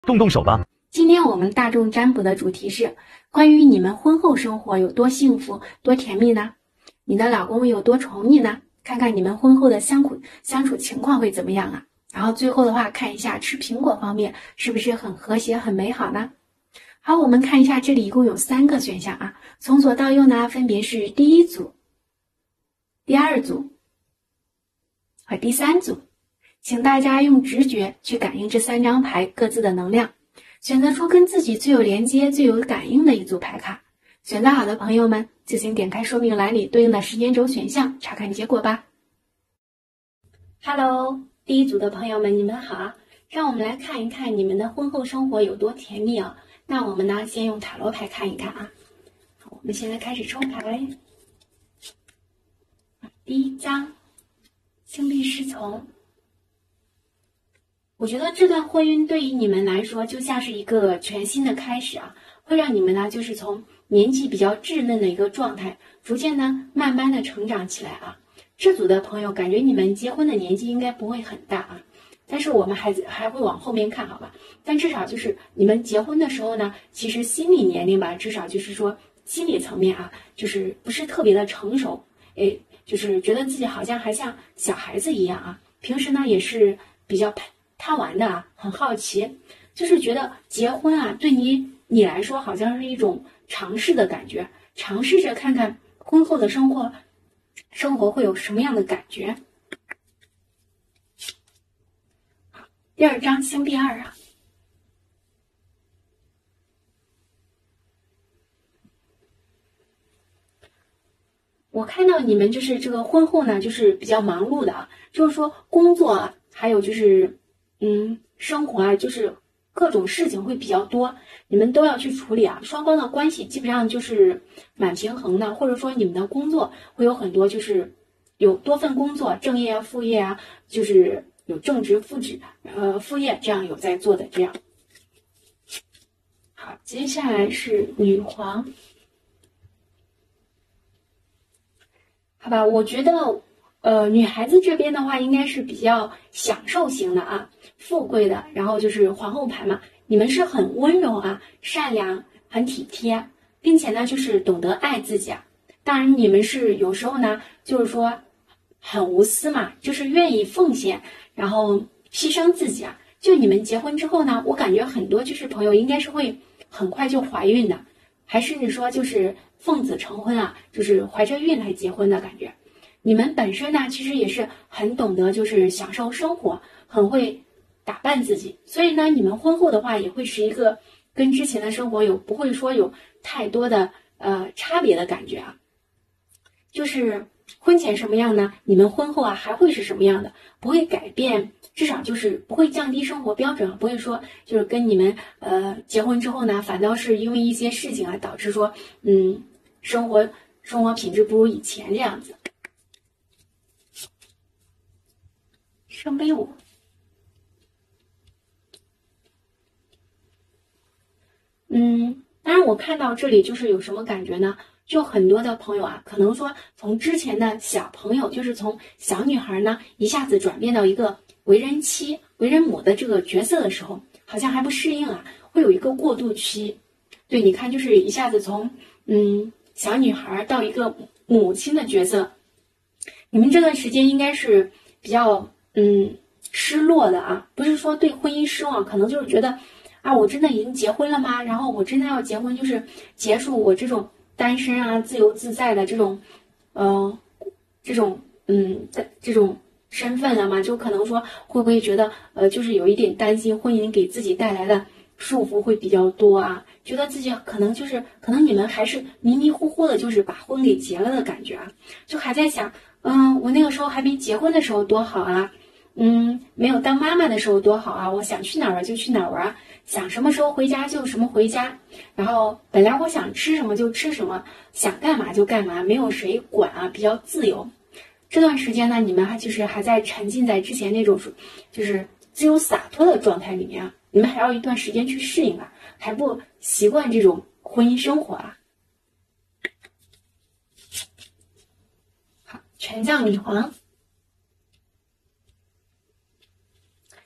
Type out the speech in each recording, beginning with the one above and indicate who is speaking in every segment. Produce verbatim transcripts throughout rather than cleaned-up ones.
Speaker 1: 动动手吧。
Speaker 2: 今天我们大众占卜的主题是关于你们婚后生活有多幸福、多甜蜜呢？你的老公有多宠你呢？看看你们婚后的相处相处情况会怎么样啊？然后最后的话，看一下吃苹果方面是不是很和谐、很美好呢？好，我们看一下，这里一共有三个选项啊，从左到右呢，分别是第一组、第二组和第三组。请大家用直觉去感应这三张牌各自的能量，选择出跟自己最有连接、最有感应的一组牌卡。选择好的朋友们，自行点开说明栏里对应的时间轴选项，查看结果吧。Hello， 第一组的朋友们，你们好啊！让我们来看一看你们的婚后生活有多甜蜜啊！那我们呢，先用塔罗牌看一看啊。我们现在开始抽牌。第一张，星币侍从。我觉得这段婚姻对于你们来说就像是一个全新的开始啊，会让你们呢就是从年纪比较稚嫩的一个状态，逐渐呢慢慢的成长起来啊。这组的朋友感觉你们结婚的年纪应该不会很大啊，但是我们还还会往后面看，好吧？但至少就是你们结婚的时候呢，其实心理年龄吧，至少就是说心理层面啊，就是不是特别的成熟，哎，就是觉得自己好像还像小孩子一样啊。平时呢也是比较贪玩的啊，很好奇，就是觉得结婚啊，对你你来说好像是一种尝试的感觉，尝试着看看婚后的生活，生活会有什么样的感觉。第二张星币二啊，我看到你们就是这个婚后呢，就是比较忙碌的啊，就是说工作啊，还有就是嗯生活啊，就是各种事情会比较多，你们都要去处理啊。双方的关系基本上就是蛮平衡的，或者说你们的工作会有很多，就是有多份工作，正业啊、副业啊，就是有正职、副职、呃副业这样有在做的这样。好，接下来是女皇。好吧，我觉得，呃，女孩子这边的话，应该是比较享受型的啊，富贵的，然后就是皇后牌嘛，你们是很温柔啊，善良，很体贴，并且呢，就是懂得爱自己啊。当然，你们是有时候呢，就是说很无私嘛，就是愿意奉献，然后牺牲自己啊。就你们结婚之后呢，我感觉很多就是朋友应该是会很快就怀孕的。还甚至说就是奉子成婚啊，就是怀着孕来结婚的感觉。你们本身呢，其实也是很懂得就是享受生活，很会打扮自己，所以呢，你们婚后的话也会是一个跟之前的生活有不会说有太多的呃差别的感觉啊。就是婚前什么样呢？你们婚后啊还会是什么样的？不会改变，至少就是不会降低生活标准，不会说就是跟你们呃结婚之后呢，反倒是因为一些事情啊导致说嗯生活生活品质不如以前这样子。圣杯五，嗯，当然我看到这里就是有什么感觉呢？就很多的朋友啊，可能说从之前的小朋友，就是从小女孩呢，一下子转变到一个为人妻、为人母的这个角色的时候，好像还不适应啊，会有一个过渡期。对，你看，就是一下子从嗯小女孩到一个母亲的角色，你们这段时间应该是比较嗯失落的啊，不是说对婚姻失望，可能就是觉得啊，我真的已经结婚了吗？然后我真的要结婚，就是结束我这种单身啊、自由自在的这种，嗯、呃，这种嗯的这种身份了吗？就可能说会不会觉得呃，就是有一点担心婚姻给自己带来的束缚会比较多啊？觉得自己可能就是可能你们还是迷迷糊糊的，就是把婚给结了的感觉啊，就还在想，嗯，我那个时候还没结婚的时候多好啊。嗯，没有当妈妈的时候多好啊！我想去哪儿玩就去哪儿玩，想什么时候回家就什么回家。然后本来我想吃什么就吃什么，想干嘛就干嘛，没有谁管啊，比较自由。这段时间呢，你们还就是还在沉浸在之前那种就是自由洒脱的状态里面啊，你们还要一段时间去适应啊，还不习惯这种婚姻生活啊。好，权杖女皇。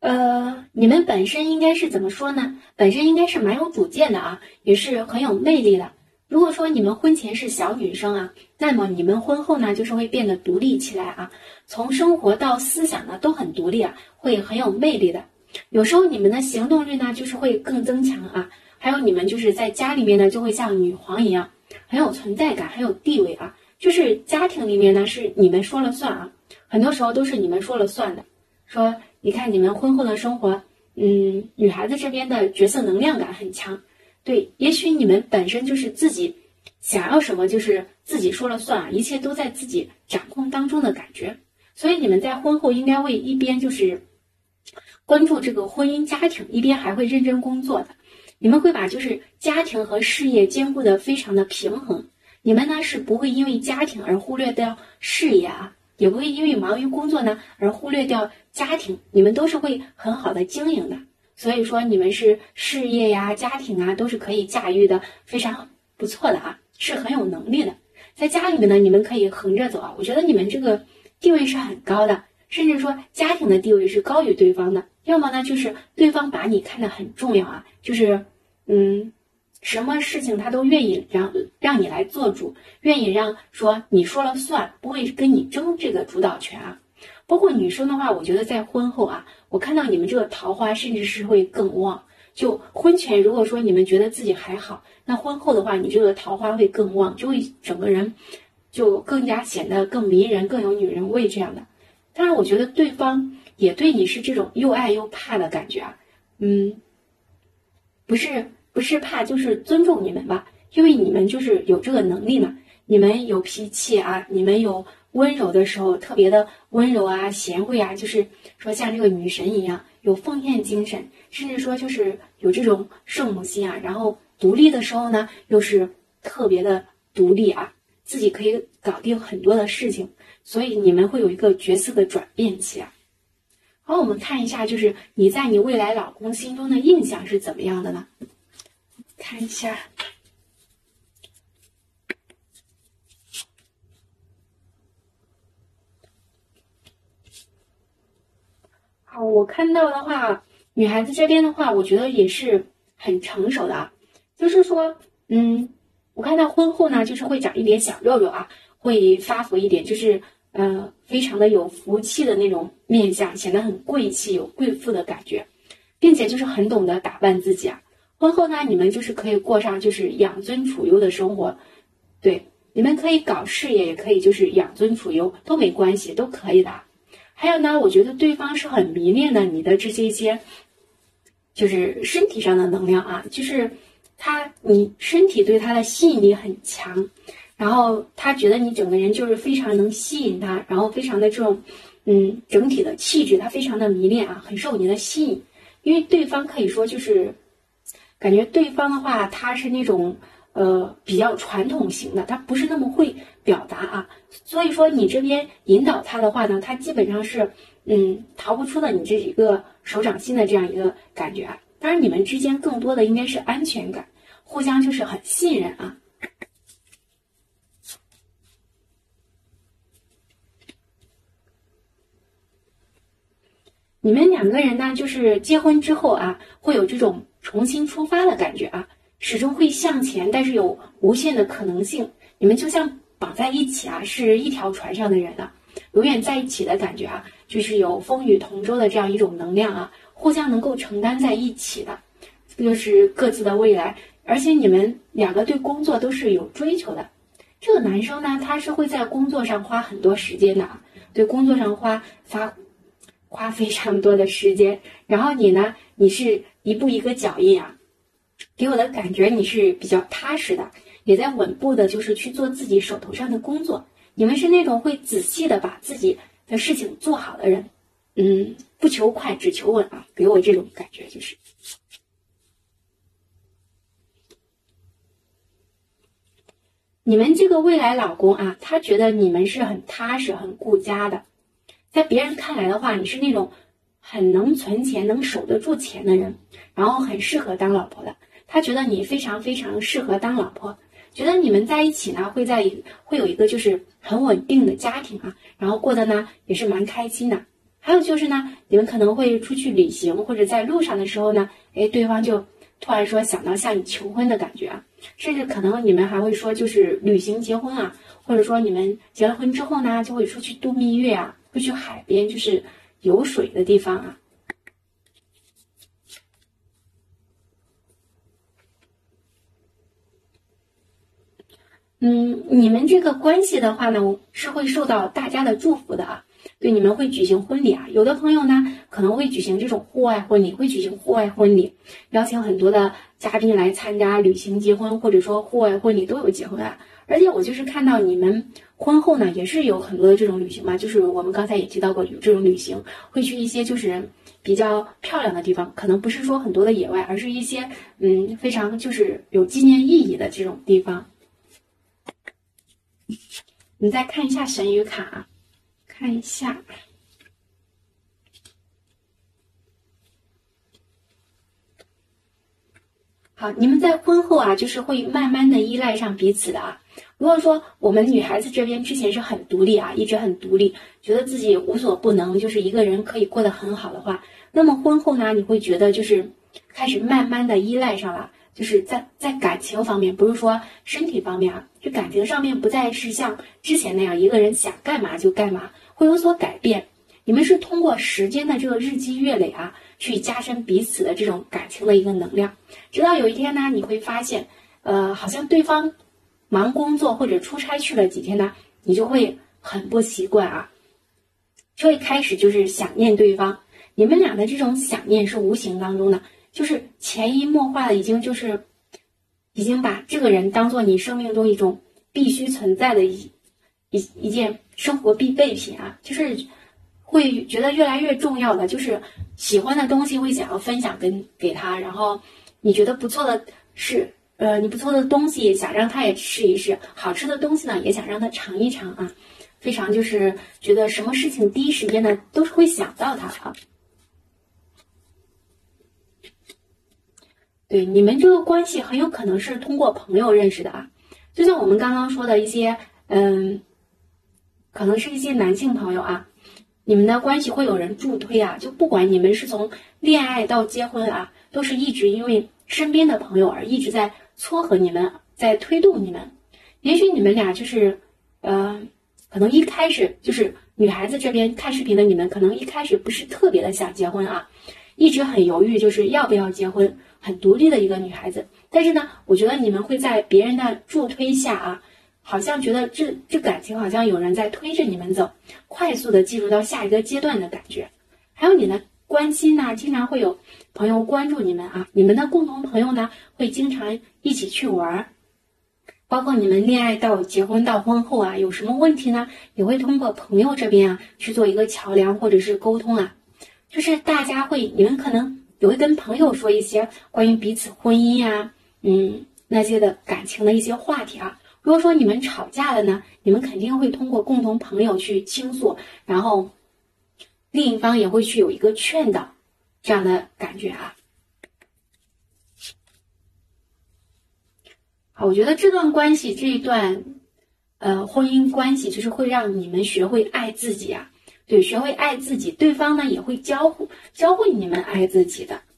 Speaker 2: 呃，你们本身应该是怎么说呢？本身应该是蛮有主见的啊，也是很有魅力的。如果说你们婚前是小女生啊，那么你们婚后呢，就是会变得独立起来啊，从生活到思想呢都很独立啊，会很有魅力的。有时候你们的行动力呢，就是会更增强啊。还有你们就是在家里面呢，就会像女皇一样，很有存在感，很有地位啊。就是家庭里面呢，是你们说了算啊，很多时候都是你们说了算的。说你看你们婚后的生活，嗯，女孩子这边的角色能量感很强。对，也许你们本身就是自己想要什么，就是自己说了算啊，一切都在自己掌控当中的感觉。所以你们在婚后应该会一边就是关注这个婚姻家庭，一边还会认真工作的。你们会把就是家庭和事业兼顾的非常的平衡。你们呢是不会因为家庭而忽略掉事业啊，也不会因为忙于工作呢而忽略掉家庭，你们都是会很好的经营的。所以说你们是事业呀、家庭啊都是可以驾驭的，非常不错的啊，是很有能力的。在家里面呢，你们可以横着走啊，我觉得你们这个地位是很高的，甚至说家庭的地位是高于对方的。要么呢就是对方把你看得很重要啊，就是嗯。什么事情他都愿意让让你来做主，愿意让说你说了算，不会跟你争这个主导权啊。包括女生的话，我觉得在婚后啊，我看到你们这个桃花甚至是会更旺。就婚前如果说你们觉得自己还好，那婚后的话，你这个桃花会更旺，就会整个人就更加显得更迷人，更有女人味这样的。当然，我觉得对方也对你是这种又爱又怕的感觉啊，嗯，不是。不是怕就是尊重你们吧，因为你们就是有这个能力嘛，你们有脾气啊，你们有温柔的时候特别的温柔啊、贤惠啊，就是说像这个女神一样有奉献精神，甚至说就是有这种圣母心啊，然后独立的时候呢又是特别的独立啊，自己可以搞定很多的事情，所以你们会有一个角色的转变期啊。好，我们看一下，就是你在你未来老公心中的印象是怎么样的呢？看一下，好，我看到的话，女孩子这边的话，我觉得也是很成熟的啊。就是说，嗯，我看到婚后呢，就是会长一点小肉肉啊，会发福一点，就是呃，非常的有福气的那种面相，显得很贵气，有贵妇的感觉，并且就是很懂得打扮自己啊。婚后呢，你们就是可以过上就是养尊处优的生活，对，你们可以搞事业，也可以就是养尊处优，都没关系，都可以的。还有呢，我觉得对方是很迷恋的你的这些一些，就是身体上的能量啊，就是他你身体对他的吸引力很强，然后他觉得你整个人就是非常能吸引他，然后非常的这种嗯整体的气质，他非常的迷恋啊，很受你的吸引，因为对方可以说就是。感觉对方的话，他是那种呃比较传统型的，他不是那么会表达啊，所以说你这边引导他的话呢，他基本上是嗯逃不出了你这一个手掌心的这样一个感觉啊。当然，你们之间更多的应该是安全感，互相就是很信任啊。你们两个人呢，就是结婚之后啊，会有这种重新出发的感觉啊，始终会向前，但是有无限的可能性。你们就像绑在一起啊，是一条船上的人啊，永远在一起的感觉啊，就是有风雨同舟的这样一种能量啊，互相能够承担在一起的，这就是各自的未来。而且你们两个对工作都是有追求的。这个男生呢，他是会在工作上花很多时间的啊，对工作上花发。花非常多的时间，然后你呢，你是一步一个脚印啊，给我的感觉你是比较踏实的，也在稳步的，就是去做自己手头上的工作。你们是那种会仔细的把自己的事情做好的人，嗯，不求快，只求稳啊，给我这种感觉就是。你们这个未来老公啊，他觉得你们是很踏实、很顾家的。在别人看来的话，你是那种很能存钱、能守得住钱的人，然后很适合当老婆的。他觉得你非常非常适合当老婆，觉得你们在一起呢，会在会有一个就是很稳定的家庭啊，然后过得呢也是蛮开心的。 还有就是呢，你们可能会出去旅行，或者在路上的时候呢，哎，对方就突然说想到向你求婚的感觉啊，甚至可能你们还会说就是旅行结婚啊，或者说你们结了婚之后呢，就会出去度蜜月啊，会去海边，就是有水的地方啊。嗯，你们这个关系的话呢，是会受到大家的祝福的啊。对，你们会举行婚礼啊，有的朋友呢可能会举行这种户外婚礼，会举行户外婚礼，邀请很多的嘉宾来参加旅行结婚，或者说户外婚礼都有结婚啊。而且我就是看到你们婚后呢，也是有很多的这种旅行嘛，就是我们刚才也提到过，有这种旅行会去一些就是比较漂亮的地方，可能不是说很多的野外，而是一些嗯非常就是有纪念意义的这种地方。你再看一下神谕卡，看一下。好，你们在婚后啊，就是会慢慢的依赖上彼此的啊。如果说我们女孩子这边之前是很独立啊，一直很独立，觉得自己无所不能，就是一个人可以过得很好的话，那么婚后呢，你会觉得就是开始慢慢的依赖上了，就是在在感情方面，不是说身体方面啊，就感情上面不再是像之前那样一个人想干嘛就干嘛，会有所改变。你们是通过时间的这个日积月累啊，去加深彼此的这种感情的一个能量，直到有一天呢，你会发现，呃，好像对方忙工作或者出差去了几天呢，你就会很不习惯啊，就会开始就是想念对方。你们俩的这种想念是无形当中的，就是潜移默化的，已经就是已经把这个人当做你生命中一种必须存在的一一一件生活必备品啊，就是会觉得越来越重要的，就是喜欢的东西会想要分享跟给他，然后你觉得不错的是呃你不错的东西想让他也试一试，好吃的东西呢也想让他尝一尝啊，非常就是觉得什么事情第一时间呢都是会想到他啊。对，你们这个关系很有可能是通过朋友认识的啊，就像我们刚刚说的一些嗯，可能是一些男性朋友啊，你们的关系会有人助推啊，就不管你们是从恋爱到结婚啊，都是一直因为身边的朋友而一直在撮合你们，在推动你们。也许你们俩就是呃可能一开始就是女孩子这边看视频的你们可能一开始不是特别的想结婚啊，一直很犹豫就是要不要结婚，很独立的一个女孩子。但是呢，我觉得你们会在别人的助推下啊，好像觉得这这感情好像有人在推着你们走，快速的进入到下一个阶段的感觉。还有你的关心呢，经常会有朋友关注你们啊，你们的共同朋友呢会经常一起去玩，包括你们恋爱到结婚到婚后啊，有什么问题呢，也会通过朋友这边啊去做一个桥梁或者是沟通啊，就是大家会，你们可能也会跟朋友说一些关于彼此婚姻啊，嗯，那些的感情的一些话题啊。如果说你们吵架了呢，你们肯定会通过共同朋友去倾诉，然后另一方也会去有一个劝导，这样的感觉啊。好，我觉得这段关系，这一段呃婚姻关系，就是会让你们学会爱自己啊，对，学会爱自己，对方呢也会教教会你们爱自己的。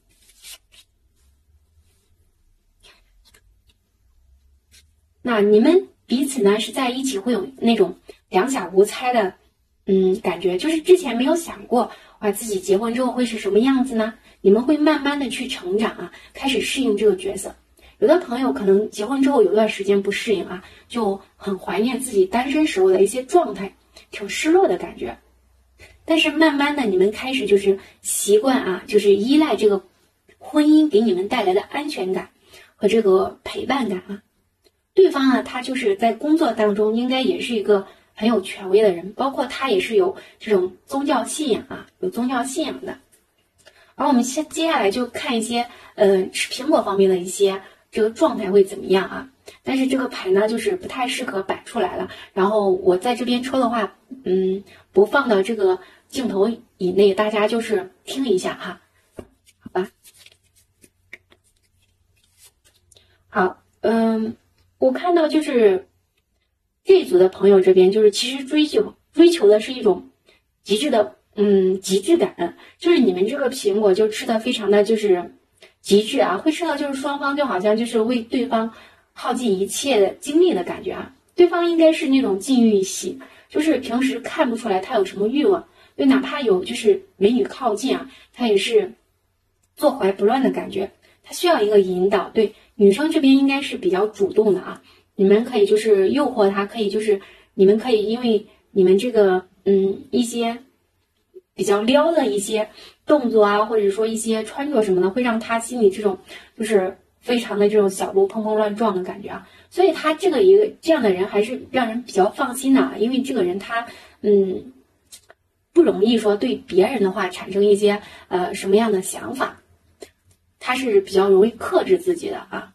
Speaker 2: 那你们彼此呢是在一起会有那种两小无猜的嗯感觉，就是之前没有想过哇自己结婚之后会是什么样子呢，你们会慢慢的去成长啊，开始适应这个角色。有的朋友可能结婚之后有段时间不适应啊，就很怀念自己单身时候的一些状态，挺失落的感觉。但是慢慢的你们开始就是习惯啊，就是依赖这个婚姻给你们带来的安全感和这个陪伴感啊。对方啊，他就是在工作当中应该也是一个很有权威的人，包括他也是有这种宗教信仰啊，有宗教信仰的。而我们先接下来就看一些呃苹果方面的一些这个状态会怎么样啊？但是这个牌呢，就是不太适合摆出来了。然后我在这边抽的话，嗯，不放到这个镜头以内，大家就是听一下哈，好吧？好，嗯。我看到就是这一组的朋友这边，就是其实追求追求的是一种极致的嗯极致感，就是你们这个苹果就吃的非常的就是极致啊，会吃到就是双方就好像就是为对方耗尽一切的精力的感觉啊。对方应该是那种禁欲系，就是平时看不出来他有什么欲望，就哪怕有就是美女靠近啊，他也是坐怀不乱的感觉，他需要一个引导。对，女生这边应该是比较主动的啊，你们可以就是诱惑他，可以就是你们可以因为你们这个嗯一些比较撩的一些动作啊，或者说一些穿着什么的，会让他心里这种就是非常的这种小鹿砰砰乱撞的感觉啊。所以他这个一个这样的人还是让人比较放心的啊，因为这个人他嗯不容易说对别人的话产生一些呃什么样的想法，他是比较容易克制自己的啊。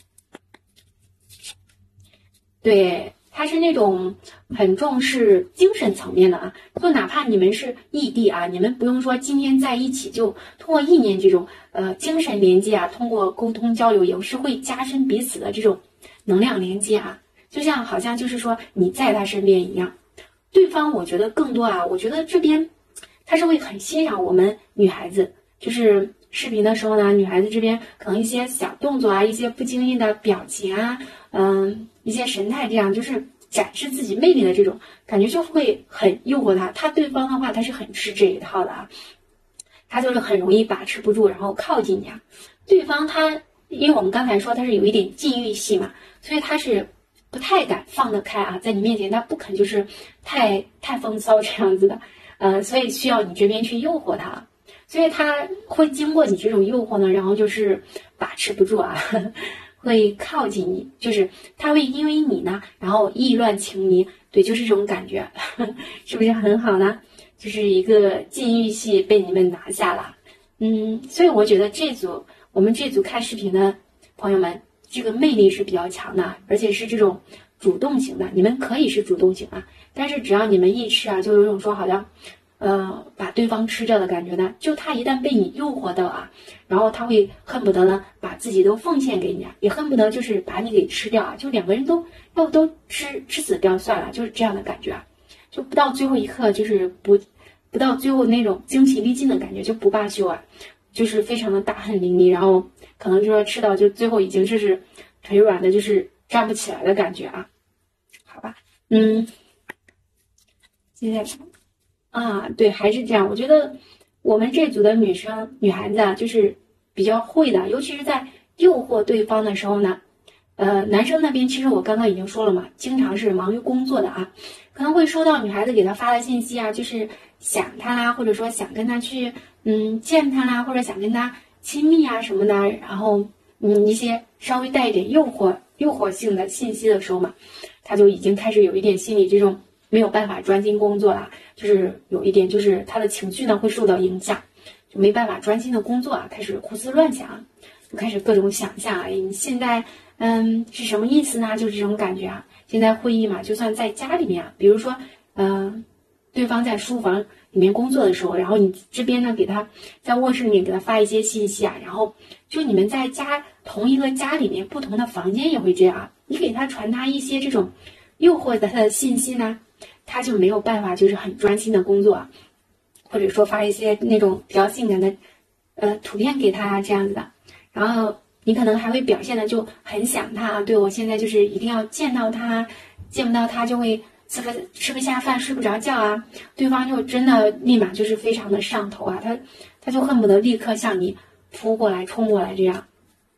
Speaker 2: 对，他是那种很重视精神层面的啊，就哪怕你们是异地啊，你们不用说今天在一起，就通过意念这种呃精神连接啊，通过沟通交流，也是会加深彼此的这种能量连接啊，就像好像就是说你在他身边一样。对方我觉得更多啊，我觉得这边他是会很欣赏我们女孩子，就是视频的时候呢，女孩子这边可能一些小动作啊，一些不经意的表情啊，嗯，一些神态，这样就是展示自己魅力的这种感觉，就会很诱惑他。他对方的话，他是很吃这一套的啊，他就是很容易把持不住，然后靠近你啊。对方他，因为我们刚才说他是有一点禁欲系嘛，所以他是不太敢放得开啊，在你面前他不肯就是太太风骚这样子的，呃，所以需要你这边去诱惑他。所以他会经过你这种诱惑呢，然后就是把持不住啊，呵呵会靠近你，就是他会因为你呢，然后意乱情迷，对，就是这种感觉，呵呵是不是很好呢？就是一个禁欲系被你们拿下了，嗯，所以我觉得这组我们这组看视频的朋友们，这个魅力是比较强的，而且是这种主动型的，你们可以是主动型啊，但是只要你们一吃啊，就有种说好像。呃，把对方吃掉的感觉呢，就他一旦被你诱惑到啊，然后他会恨不得呢把自己都奉献给你啊，也恨不得就是把你给吃掉啊，就两个人都要都吃吃死掉算了，就是这样的感觉啊，就不到最后一刻就是不不到最后那种精疲力尽的感觉，就不罢休啊，就是非常的大汗淋漓，然后可能就说吃到就最后已经就是腿软的，就是站不起来的感觉啊，好吧，嗯，接下来。啊，对，还是这样。我觉得我们这组的女生、女孩子啊，就是比较会的，尤其是在诱惑对方的时候呢。呃，男生那边其实我刚刚已经说了嘛，经常是忙于工作的啊，可能会收到女孩子给他发的信息啊，就是想他啦，或者说想跟他去嗯见他啦，或者想跟他亲密啊什么的，然后嗯一些稍微带一点诱惑、诱惑性的信息的时候嘛，他就已经开始有一点心理这种。没有办法专心工作了，就是有一点，就是他的情绪呢会受到影响，就没办法专心的工作啊，开始胡思乱想，就开始各种想象啊，你现在嗯是什么意思呢？就是这种感觉啊。现在会议嘛，就算在家里面啊，比如说嗯、呃，对方在书房里面工作的时候，然后你这边呢给他在卧室里面给他发一些信息啊，然后就你们在家同一个家里面不同的房间也会这样啊，你给他传达一些这种诱惑的他的信息呢。他就没有办法，就是很专心的工作啊，或者说发一些那种比较性感的，呃，图片给他这样子的，然后你可能还会表现的就很想他，对我现在就是一定要见到他，见不到他就会吃不吃不下饭，睡不着觉啊，对方就真的立马就是非常的上头啊，他他就恨不得立刻向你扑过来、冲过来这样。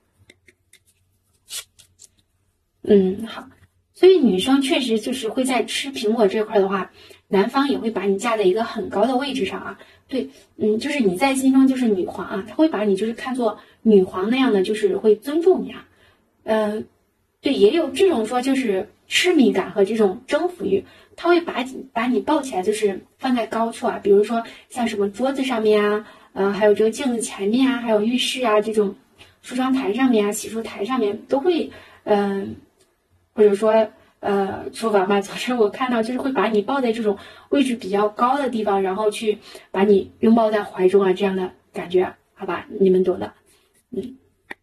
Speaker 2: 嗯，好。所以女生确实就是会在吃苹果这块的话，男方也会把你架在一个很高的位置上啊。对，嗯，就是你在心中就是女皇啊，他会把你就是看作女皇那样的，就是会尊重你啊。嗯、呃，对，也有这种说就是痴迷感和这种征服欲，他会把你把你抱起来，就是放在高处啊，比如说像什么桌子上面啊，呃，还有这个镜子前面啊，还有浴室啊这种梳妆台上面啊、洗漱台上面都会，嗯、呃。或者说，呃，厨房吧，总之我看到就是会把你抱在这种位置比较高的地方，然后去把你拥抱在怀中啊，这样的感觉，好吧，你们懂的，嗯，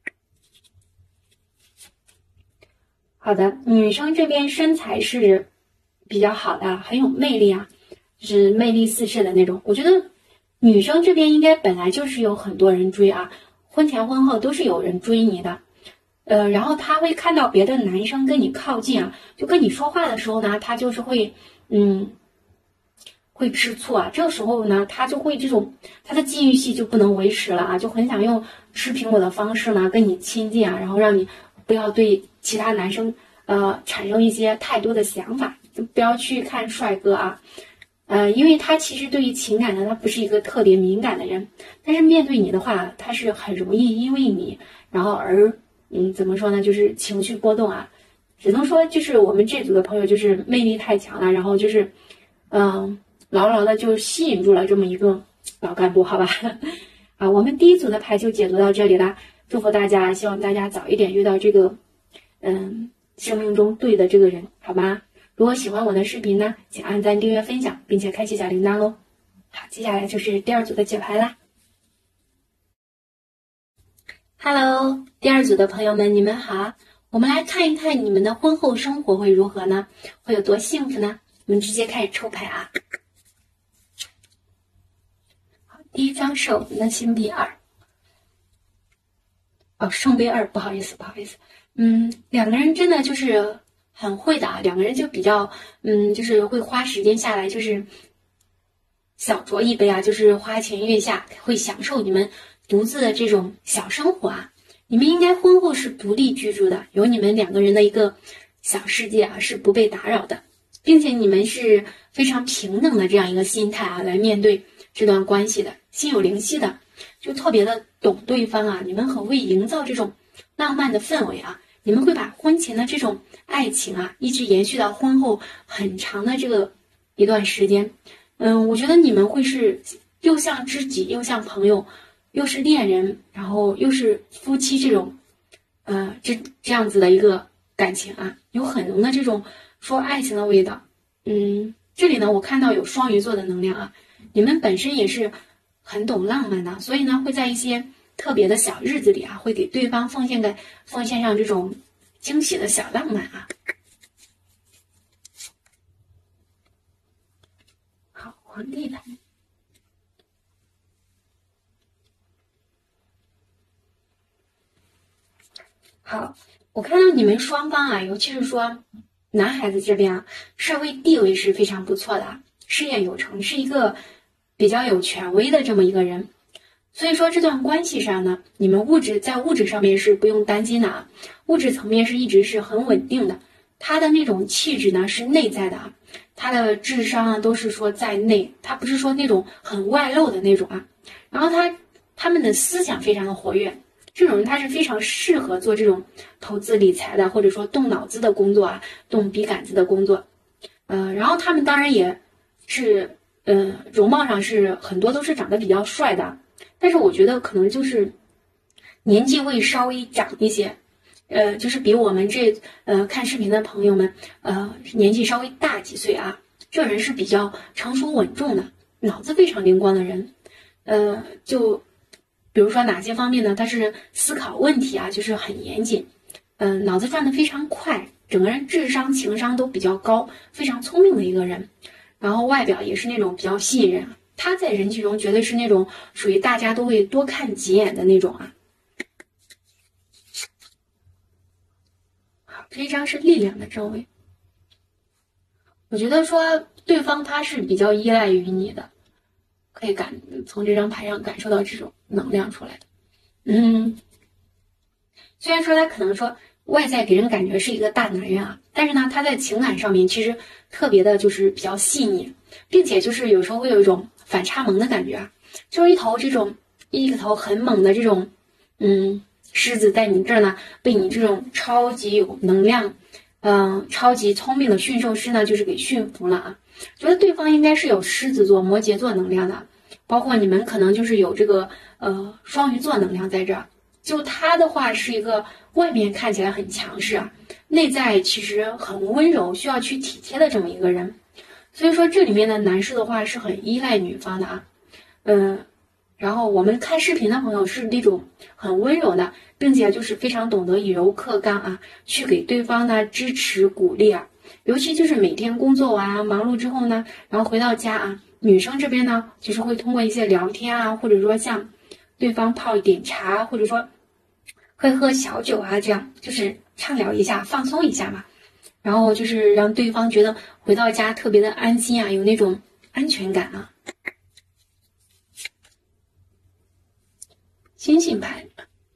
Speaker 2: 好的，女生这边身材是比较好的，很有魅力啊，就是魅力四射的那种。我觉得女生这边应该本来就是有很多人追啊，婚前婚后都是有人追你的。呃，然后他会看到别的男生跟你靠近啊，就跟你说话的时候呢，他就是会，嗯，会吃醋啊。这个时候呢，他就会这种他的禁欲系就不能维持了啊，就很想用吃苹果的方式呢跟你亲近啊，然后让你不要对其他男生呃产生一些太多的想法，就不要去看帅哥啊。呃，因为他其实对于情感呢，他不是一个特别敏感的人，但是面对你的话，他是很容易因为你，然后而。嗯，怎么说呢？就是情绪波动啊，只能说就是我们这组的朋友就是魅力太强了，然后就是，嗯，牢牢的就吸引住了这么一个老干部，好吧？啊，我们第一组的牌就解读到这里啦，祝福大家，希望大家早一点遇到这个，嗯，生命中对的这个人，好吗？如果喜欢我的视频呢，请按赞、订阅、分享，并且开启小铃铛喽。好，接下来就是第二组的解牌啦。Hello， 第二组的朋友们，你们好。我们来看一看你们的婚后生活会如何呢？会有多幸福呢？我们直接开始抽牌啊。好，第一张是我们的星币二。哦，圣杯二，不好意思，不好意思。嗯，两个人真的就是很会的啊，两个人就比较，嗯，就是会花时间下来，就是小酌一杯啊，就是花前月下，会享受你们独自的这种小生活啊。你们应该婚后是独立居住的，有你们两个人的一个小世界啊，是不被打扰的，并且你们是非常平等的这样一个心态啊，来面对这段关系的，心有灵犀的，就特别的懂对方啊。你们很会营造这种浪漫的氛围啊，你们会把婚前的这种爱情啊，一直延续到婚后很长的这个一段时间。嗯，我觉得你们会是又像知己，又像朋友，又是恋人，然后又是夫妻这种，呃，这这样子的一个感情啊，有很浓的这种说爱情的味道。嗯，这里呢，我看到有双鱼座的能量啊，你们本身也是很懂浪漫的，所以呢，会在一些特别的小日子里啊，会给对方奉献个奉献上这种惊喜的小浪漫啊。好，皇帝牌。好，我看到你们双方啊，尤其是说男孩子这边啊，社会地位是非常不错的，事业有成，是一个比较有权威的这么一个人。所以说这段关系上呢，你们物质在物质上面是不用担心的啊，物质层面是一直是很稳定的。他的那种气质呢是内在的啊，他的智商啊都是说在内，他不是说那种很外露的那种啊。然后他他们的思想非常的活跃。这种人他是非常适合做这种投资理财的，或者说动脑子的工作啊，动笔杆子的工作。呃，然后他们当然也是，呃，容貌上是很多都是长得比较帅的，但是我觉得可能就是年纪会稍微长一些，呃，就是比我们这呃看视频的朋友们，呃，年纪稍微大几岁啊。这人是比较成熟稳重的，脑子非常灵光的人，呃，就。比如说哪些方面呢？他是思考问题啊，就是很严谨，嗯、呃，脑子转得非常快，整个人智商、情商都比较高，非常聪明的一个人。然后外表也是那种比较吸引人，他在人群中绝对是那种属于大家都会多看几眼的那种啊。好，这一张是力量的正位，我觉得说对方他是比较依赖于你的。可以感从这张牌上感受到这种能量出来的。嗯，虽然说他可能说外在给人感觉是一个大男人啊，但是呢，他在情感上面其实特别的就是比较细腻，并且就是有时候会有一种反差萌的感觉啊，就是一头这种一个头很猛的这种嗯狮子在你这儿呢，被你这种超级有能量，嗯、呃，超级聪明的驯兽师呢，就是给驯服了啊。觉得对方应该是有狮子座、摩羯座能量的，包括你们可能就是有这个呃双鱼座能量在这儿。就他的话是一个外面看起来很强势啊，内在其实很温柔，需要去体贴的这么一个人。所以说这里面的男士的话是很依赖女方的啊，嗯、呃，然后我们看视频的朋友是那种很温柔的，并且就是非常懂得以柔克刚啊，去给对方呢支持鼓励啊。尤其就是每天工作完、啊、忙碌之后呢，然后回到家啊， 女生这边呢，就是会通过一些聊天啊，或者说像对方泡一点茶，或者说会喝小酒啊，这样就是畅聊一下，放松一下嘛。然后就是让对方觉得回到家特别的安心啊，有那种安全感啊。星星牌，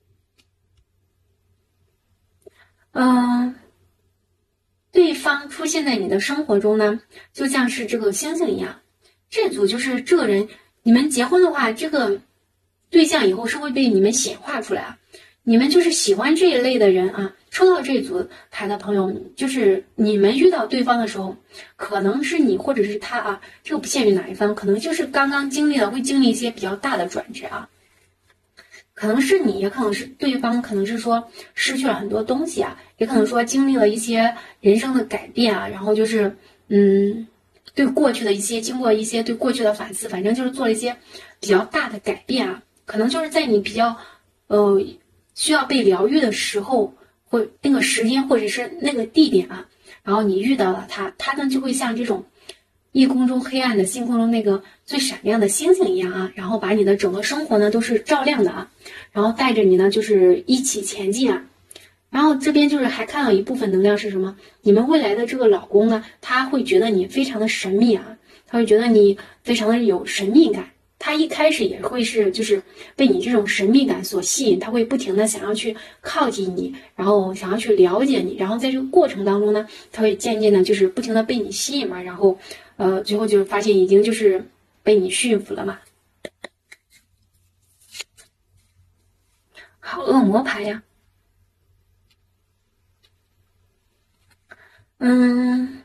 Speaker 2: 嗯，对方出现在你的生活中呢，就像是这个星星一样。这组就是这个人，你们结婚的话，这个对象以后是会被你们显化出来啊。你们就是喜欢这一类的人啊。抽到这组牌的朋友，就是你们遇到对方的时候，可能是你或者是他啊，这个不限于哪一方，可能就是刚刚经历了，会经历一些比较大的转折啊。可能是你，也可能是对方，可能是说失去了很多东西啊，也可能说经历了一些人生的改变啊，然后就是嗯，对过去的一些经过一些对过去的反思，反正就是做了一些比较大的改变啊，可能就是在你比较呃需要被疗愈的时候，或那个时间或者是那个地点啊，然后你遇到了他，他呢就会像这种夜空中黑暗的星空中那个最闪亮的星星一样啊，然后把你的整个生活呢都是照亮的啊，然后带着你呢就是一起前进啊。然后这边就是还看到一部分能量是什么？你们未来的这个老公呢，他会觉得你非常的神秘啊，他会觉得你非常的有神秘感。他一开始也会是就是被你这种神秘感所吸引，他会不停的想要去靠近你，然后想要去了解你，然后在这个过程当中呢，他会渐渐的就是不停的被你吸引嘛，然后呃最后就发现已经就是被你驯服了嘛。好，恶魔牌呀，嗯。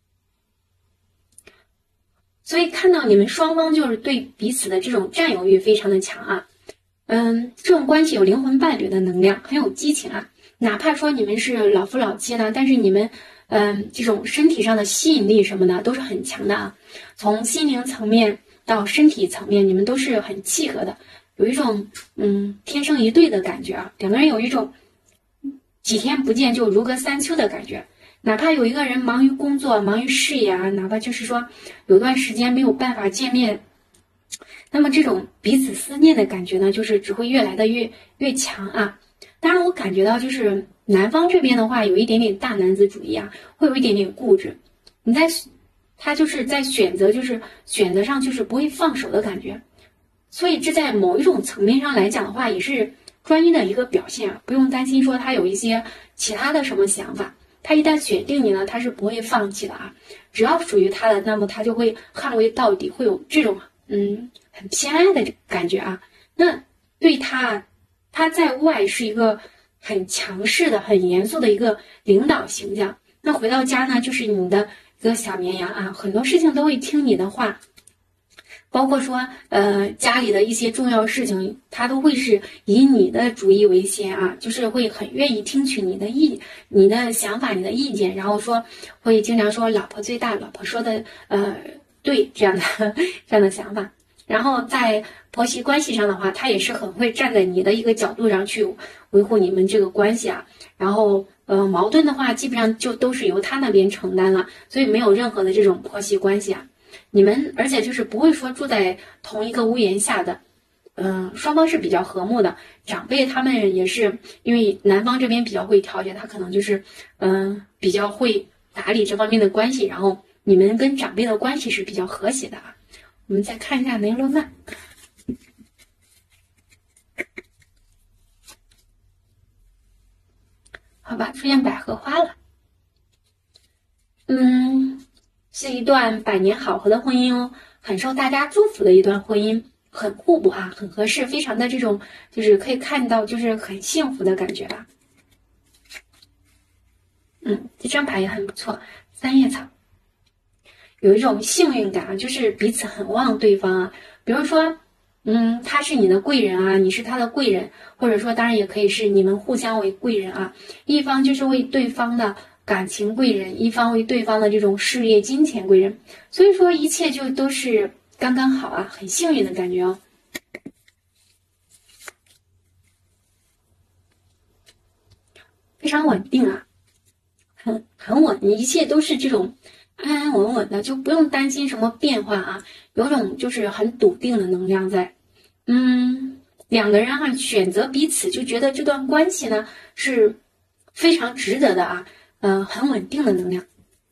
Speaker 2: 所以看到你们双方就是对彼此的这种占有欲非常的强啊，嗯，这种关系有灵魂伴侣的能量，很有激情啊。哪怕说你们是老夫老妻呢，但是你们，嗯，这种身体上的吸引力什么的都是很强的啊。从心灵层面到身体层面，你们都是很契合的，有一种嗯天生一对的感觉啊。两个人有一种几天不见就如隔三秋的感觉。哪怕有一个人忙于工作、忙于事业啊，哪怕就是说有段时间没有办法见面，那么这种彼此思念的感觉呢，就是只会越来的越越强啊。当然，我感觉到就是男方这边的话，有一点点大男子主义啊，会有一点点固执。你在他就是在选择，就是选择上就是不会放手的感觉。所以这在某一种层面上来讲的话，也是专一的一个表现啊，不用担心说他有一些其他的什么想法。他一旦选定你呢，他是不会放弃的啊！只要属于他的，那么他就会捍卫到底，会有这种嗯很偏爱的感觉啊。那对他，他在外是一个很强势的、很严肃的一个领导形象。那回到家呢，就是你的一个小绵羊啊，很多事情都会听你的话。包括说，呃，家里的一些重要事情，他都会是以你的主意为先啊，就是会很愿意听取你的意、你的想法、你的意见，然后说会经常说“老婆最大”，老婆说的呃对这样的这样的想法。然后在婆媳关系上的话，他也是很会站在你的一个角度上去维护你们这个关系啊。然后呃，矛盾的话，基本上就都是由他那边承担了，所以没有任何的这种婆媳关系啊。你们而且就是不会说住在同一个屋檐下的，嗯、呃，双方是比较和睦的。长辈他们也是因为男方这边比较会调节，他可能就是嗯、呃、比较会打理这方面的关系，然后你们跟长辈的关系是比较和谐的啊。我们再看一下雷诺曼，好吧，出现百合花了，嗯。是一段百年好合的婚姻哦，很受大家祝福的一段婚姻，很互补啊，很合适，非常的这种就是可以看到就是很幸福的感觉吧。嗯，这张牌也很不错，三叶草，有一种幸运感啊，就是彼此很旺对方啊。比如说，嗯，他是你的贵人啊，你是他的贵人，或者说当然也可以是你们互相为贵人啊，一方就是为对方的感情贵人，一方为对方的这种事业金钱贵人，所以说一切就都是刚刚好啊，很幸运的感觉哦，非常稳定啊，很很稳，一切都是这种安安稳稳的，就不用担心什么变化啊，有种就是很笃定的能量在。嗯，两个人哈、啊、选择彼此，就觉得这段关系呢是非常值得的啊，呃，很稳定的能量，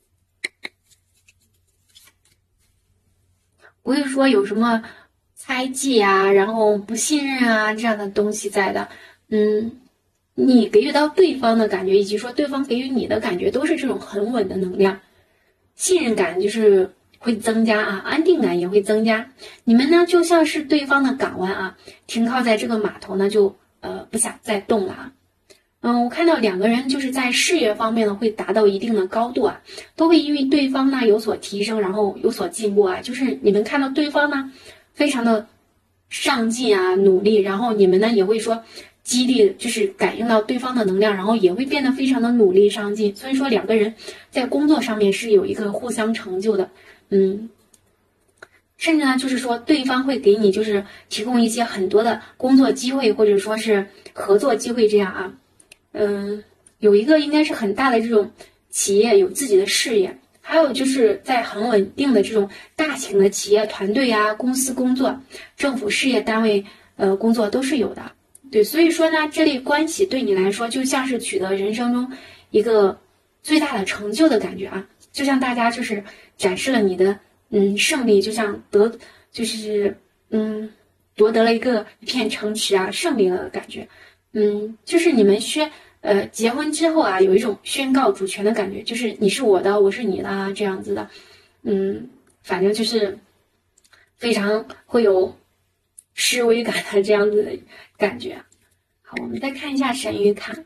Speaker 2: 不会说有什么猜忌啊，然后不信任啊这样的东西在的。嗯，你给予到对方的感觉，以及说对方给予你的感觉，都是这种很稳的能量。信任感就是会增加啊，安定感也会增加。你们呢就像是对方的港湾啊，停靠在这个码头呢，就呃不想再动了啊。嗯，我看到两个人就是在事业方面呢会达到一定的高度啊，都会因为对方呢有所提升，然后有所进步啊。就是你们看到对方呢非常的上进啊，努力，然后你们呢也会说激励，就是感应到对方的能量，然后也会变得非常的努力上进。所以说两个人在工作上面是有一个互相成就的，嗯。甚至呢，就是说对方会给你就是提供一些很多的工作机会，或者说是合作机会这样啊。嗯，有一个应该是很大的这种企业有自己的事业，还有就是在很稳定的这种大型的企业团队啊、公司工作、政府事业单位呃工作都是有的。对，所以说呢，这类关系对你来说就像是取得人生中一个最大的成就的感觉啊，就像大家就是展示了你的嗯胜利，就像得就是嗯夺得了一个一片城池啊，胜利了的感觉。嗯，就是你们宣呃结婚之后啊，有一种宣告主权的感觉，就是你是我的，我是你的啊，这样子的。嗯，反正就是非常会有示威感的这样子的感觉。好，我们再看一下神谕卡。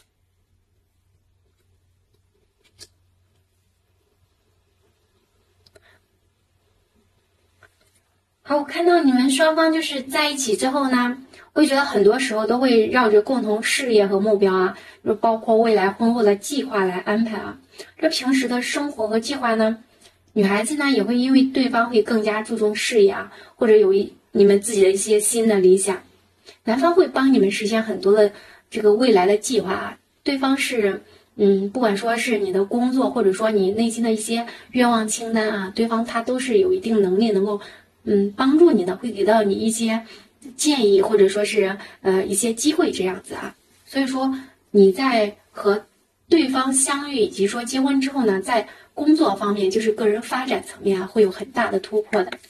Speaker 2: 好，我看到你们双方就是在一起之后呢，我觉得很多时候都会绕着共同事业和目标啊，就包括未来婚后的计划来安排啊。这平时的生活和计划呢，女孩子呢也会因为对方会更加注重事业啊，或者有一你们自己的一些新的理想，男方会帮你们实现很多的这个未来的计划啊。对方是嗯，不管说是你的工作，或者说你内心的一些愿望清单啊，对方他都是有一定能力能够。嗯，帮助你的，会给到你一些建议，或者说是呃一些机会这样子啊。所以说你在和对方相遇以及说结婚之后呢，在工作方面就是个人发展层面啊，会有很大的突破的。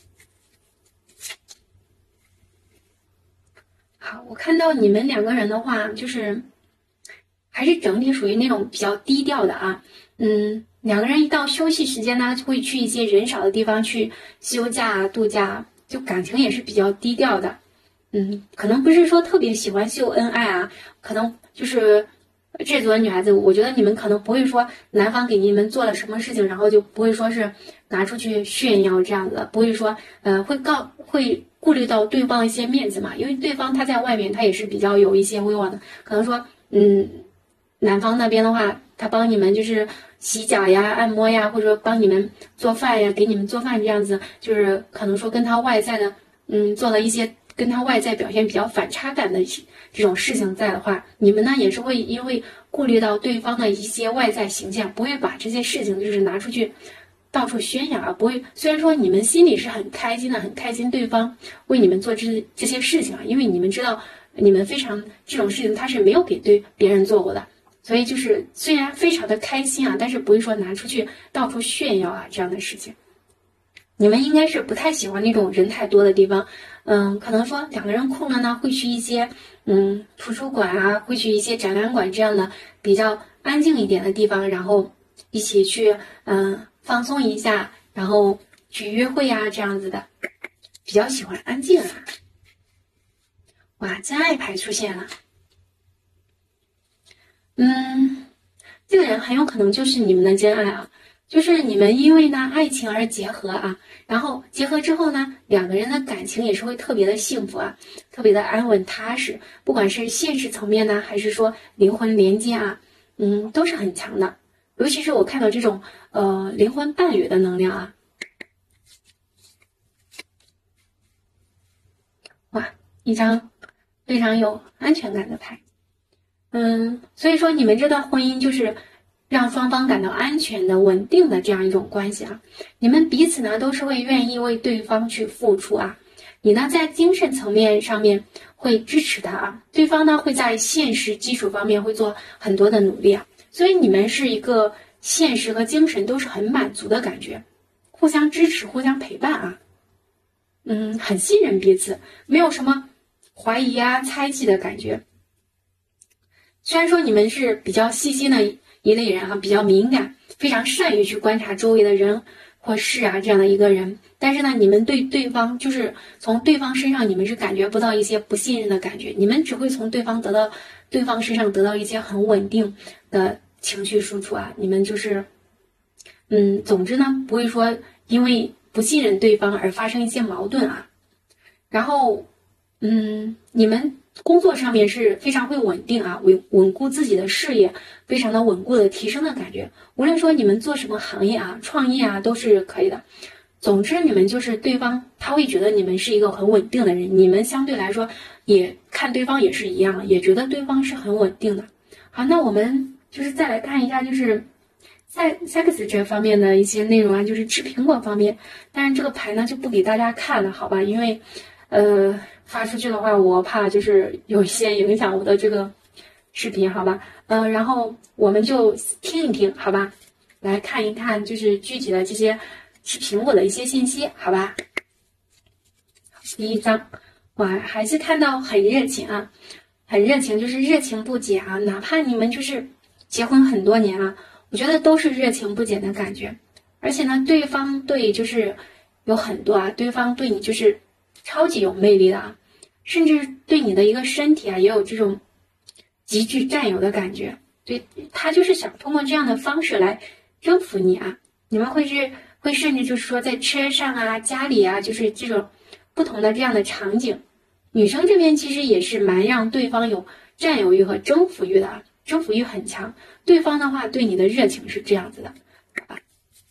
Speaker 2: 好，我看到你们两个人的话，就是还是整体属于那种比较低调的啊。嗯，两个人一到休息时间呢，就会去一些人少的地方去休假啊、度假，就感情也是比较低调的。嗯，可能不是说特别喜欢秀恩爱啊，可能就是这组的女孩子，我觉得你们可能不会说男方给你们做了什么事情，然后就不会说是拿出去炫耀这样子的，不会说呃会告会顾虑到对方一些面子嘛，因为对方他在外面他也是比较有一些威望的，可能说嗯男方那边的话，他帮你们就是洗脚呀、按摩呀，或者帮你们做饭呀、给你们做饭这样子，就是可能说跟他外在的嗯做了一些。跟他外在表现比较反差感的这种事情在的话，你们呢也是会因为顾虑到对方的一些外在形象，不会把这些事情就是拿出去到处宣扬啊，不会。虽然说你们心里是很开心的，很开心对方为你们做这这些事情啊，因为你们知道你们非常这种事情他是没有给对别人做过的，所以就是虽然非常的开心啊，但是不会说拿出去到处炫耀啊这样的事情。你们应该是不太喜欢那种人太多的地方，嗯，可能说两个人空了呢，会去一些嗯图书馆啊，会去一些展览馆这样的比较安静一点的地方，然后一起去嗯放松一下，然后去约会啊这样子的，比较喜欢安静啊。哇，真爱牌出现了，嗯，这个人很有可能就是你们的真爱啊。就是你们因为呢爱情而结合啊，然后结合之后呢，两个人的感情也是会特别的幸福啊，特别的安稳踏实，不管是现实层面呢，还是说灵魂连接啊，嗯，都是很强的。尤其是我看到这种呃灵魂伴侣的能量啊，哇，一张非常有安全感的牌。嗯，所以说你们这段婚姻就是让双方感到安全的、稳定的这样一种关系啊。你们彼此呢都是会愿意为对方去付出啊。你呢在精神层面上面会支持他啊，对方呢会在现实基础方面会做很多的努力啊。所以你们是一个现实和精神都是很满足的感觉，互相支持、互相陪伴啊。嗯，很信任彼此，没有什么怀疑啊、猜忌的感觉。虽然说你们是比较细心的一类人啊，比较敏感，非常善于去观察周围的人或事啊这样的一个人，但是呢，你们对对方就是从对方身上，你们是感觉不到一些不信任的感觉，你们只会从对方得到对方身上得到一些很稳定的情绪输出啊。你们就是，嗯，总之呢，不会说因为不信任对方而发生一些矛盾啊。然后，嗯，你们工作上面是非常会稳定啊，稳稳固自己的事业，非常的稳固的提升的感觉。无论说你们做什么行业啊，创业啊，都是可以的。总之，你们就是对方他会觉得你们是一个很稳定的人，你们相对来说也看对方也是一样，也觉得对方是很稳定的。好，那我们就是再来看一下，就是在 sex 这方面的一些内容啊，就是吃苹果方面。当然这个牌呢就不给大家看了，好吧？因为呃发出去的话，我怕就是有一些影响我的这个视频，好吧？呃，然后我们就听一听，好吧？来看一看，就是具体的这些吃苹果的一些信息，好吧？第一章，哇，还是看到很热情啊，很热情，就是热情不减啊，哪怕你们就是结婚很多年啊，我觉得都是热情不减的感觉。而且呢，对方对就是有很多啊，对方对你就是超级有魅力的啊，甚至对你的一个身体啊也有这种极具占有的感觉。对，他就是想通过这样的方式来征服你啊。你们会是会甚至就是说在车上啊、家里啊，就是这种不同的这样的场景。女生这边其实也是蛮让对方有占有欲和征服欲的啊，征服欲很强。对方的话对你的热情是这样子的，好吧？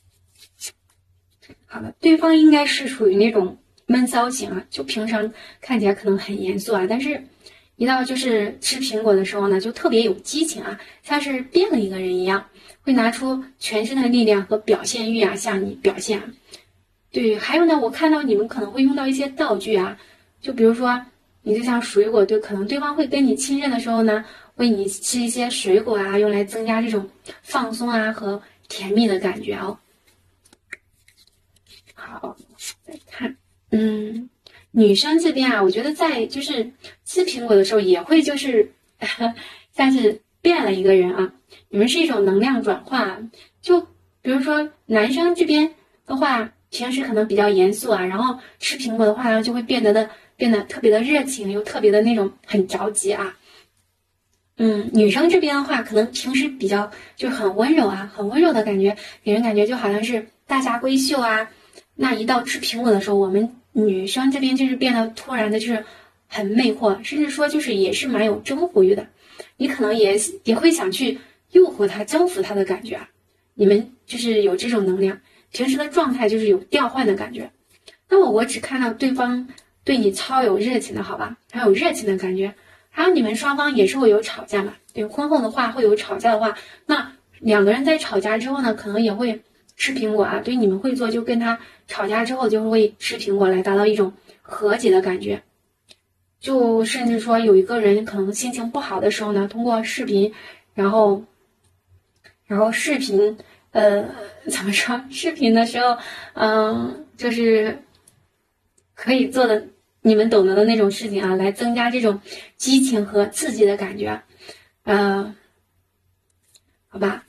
Speaker 2: 好的，对方应该是属于那种闷骚型啊，就平常看起来可能很严肃啊，但是一到就是吃苹果的时候呢，就特别有激情啊，像是变了一个人一样，会拿出全身的力量和表现欲啊向你表现啊。对，还有呢，我看到你们可能会用到一些道具啊，就比如说你就像水果，对，可能对方会跟你亲热的时候呢，为你吃一些水果啊，用来增加这种放松啊和甜蜜的感觉哦。好，再看，嗯，女生这边啊，我觉得在就是吃苹果的时候也会就是像是变了一个人啊。你们是一种能量转换，就比如说男生这边的话，平时可能比较严肃啊，然后吃苹果的话呢，就会变得的变得特别的热情，又特别的那种很着急啊。嗯，女生这边的话，可能平时比较就很温柔啊，很温柔的感觉，给人感觉就好像是大家闺秀啊。那一到吃苹果的时候，我们女生这边就是变得突然的就是很魅惑，甚至说就是也是蛮有征服欲的。你可能也也会想去诱惑他、征服他的感觉啊。你们就是有这种能量，平时的状态就是有调换的感觉。那么我只看到对方对你超有热情的，好吧，很有热情的感觉。还有你们双方也是会有吵架嘛？对，婚后的话会有吵架的话，那两个人在吵架之后呢，可能也会吃苹果啊。对，你们会做，就跟他吵架之后就会吃苹果来达到一种和解的感觉。就甚至说有一个人可能心情不好的时候呢，通过视频，然后，然后视频，呃，怎么说？视频的时候，嗯，就是可以做的。你们懂得的那种事情啊，来增加这种激情和刺激的感觉，呃，好吧，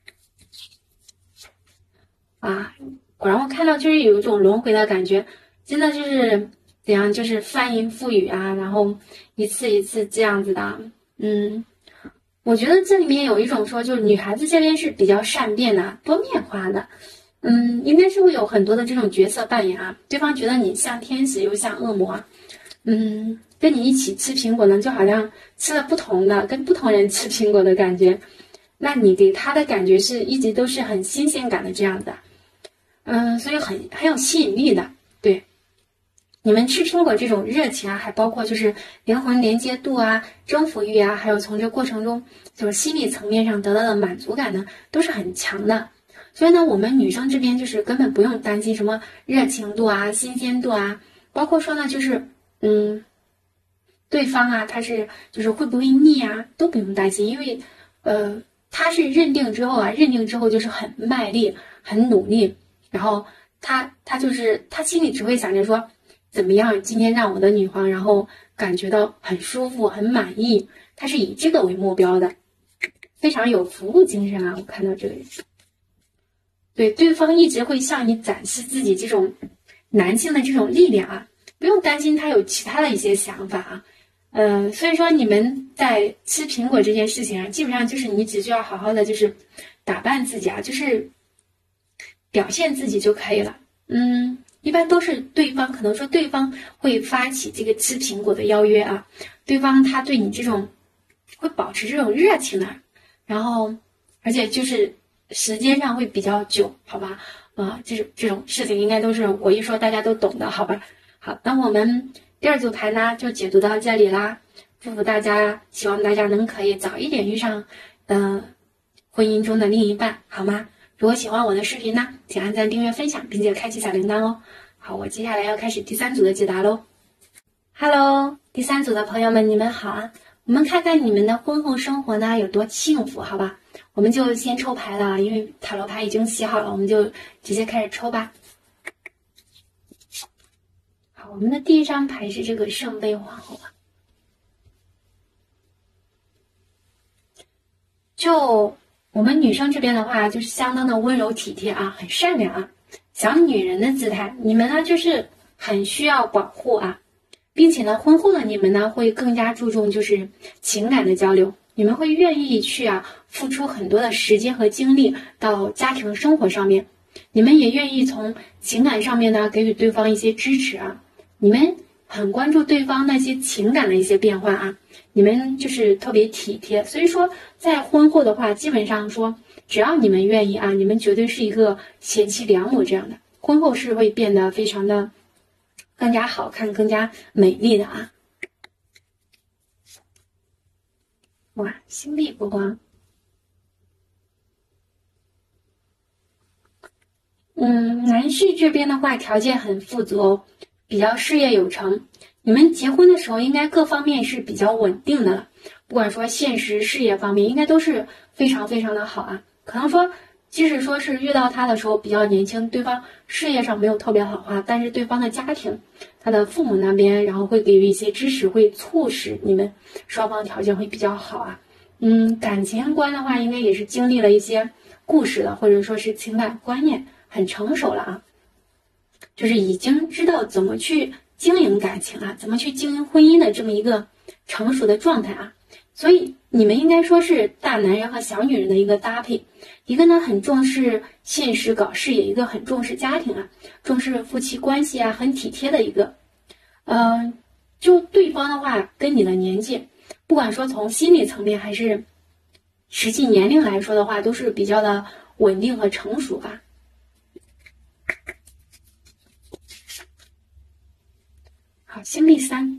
Speaker 2: 啊，果然我看到就是有一种轮回的感觉，真的就是怎样，就是翻云覆雨啊，然后一次一次这样子的，嗯，我觉得这里面有一种说，就是女孩子这边是比较善变的、多面化的。嗯，应该是会有很多的这种角色扮演啊，对方觉得你像天使又像恶魔啊。嗯，跟你一起吃苹果呢，就好像吃了不同的，跟不同人吃苹果的感觉。那你给他的感觉是一直都是很新鲜感的这样的，嗯，所以很很有吸引力的，对。 你们吃苹果这种热情啊，还包括就是灵魂连接度啊、征服欲啊，还有从这过程中就是心理层面上得到的满足感呢，都是很强的。所以呢，我们女生这边就是根本不用担心什么热情度啊、新鲜度啊，包括说呢，就是嗯，对方啊，他是就是会不会腻啊，都不用担心，因为呃，他是认定之后啊，认定之后就是很卖力、很努力，然后他他就是他心里只会想着说，怎么样今天让我的女方然后感觉到很舒服、很满意，他是以这个为目标的，非常有服务精神啊！我看到这个人。对，对方一直会向你展示自己这种男性的这种力量啊，不用担心他有其他的一些想法啊。呃，所以说你们在吃苹果这件事情啊，基本上就是你只需要好好的就是打扮自己啊，就是表现自己就可以了。嗯，一般都是对方可能说对方会发起这个吃苹果的邀约啊，对方他对你这种会保持这种热情的，然后而且就是时间上会比较久，好吧？啊、呃，这种这种事情应该都是我一说大家都懂的，好吧？好，那我们第二组牌呢就解读到这里啦。祝福大家，希望大家能可以早一点遇上，呃，婚姻中的另一半，好吗？如果喜欢我的视频呢，请按赞、订阅、分享，并且开启小铃铛哦。好，我接下来要开始第三组的解答喽。Hello， 第三组的朋友们，你们好啊！我们看看你们的婚后生活呢有多幸福，好吧？我们就先抽牌了，因为塔罗牌已经洗好了，我们就直接开始抽吧。好，我们的第一张牌是这个圣杯皇后啊。就我们女生这边的话，就是相当的温柔体贴啊，很善良啊，小女人的姿态。你们呢，就是很需要保护啊，并且呢，婚后的你们呢，会更加注重就是情感的交流。你们会愿意去啊，付出很多的时间和精力到家庭生活上面。你们也愿意从情感上面呢，给予对方一些支持啊。你们很关注对方那些情感的一些变化啊。你们就是特别体贴，所以说在婚后的话，基本上说只要你们愿意啊，你们绝对是一个贤妻良母这样的，婚后是会变得非常的更加好看、更加美丽的啊！哇，星币波光，嗯，男士这边的话条件很富足哦，比较事业有成。你们结婚的时候应该各方面是比较稳定的了，不管说现实事业方面，应该都是非常非常的好啊。可能说，即使说是遇到他的时候比较年轻，对方事业上没有特别好啊，但是对方的家庭，他的父母那边，然后会给予一些支持，会促使你们双方条件会比较好啊。嗯，感情观的话，应该也是经历了一些故事的，或者说是情感观念很成熟了啊，就是已经知道怎么去经营感情啊，怎么去经营婚姻的这么一个成熟的状态啊，所以你们应该说是大男人和小女人的一个搭配，一个呢很重视现实搞事业，一个很重视家庭啊，重视夫妻关系啊，很体贴的一个。嗯、呃，就对方的话跟你的年纪，不管说从心理层面还是实际年龄来说的话，都是比较的稳定和成熟吧。好，星币三。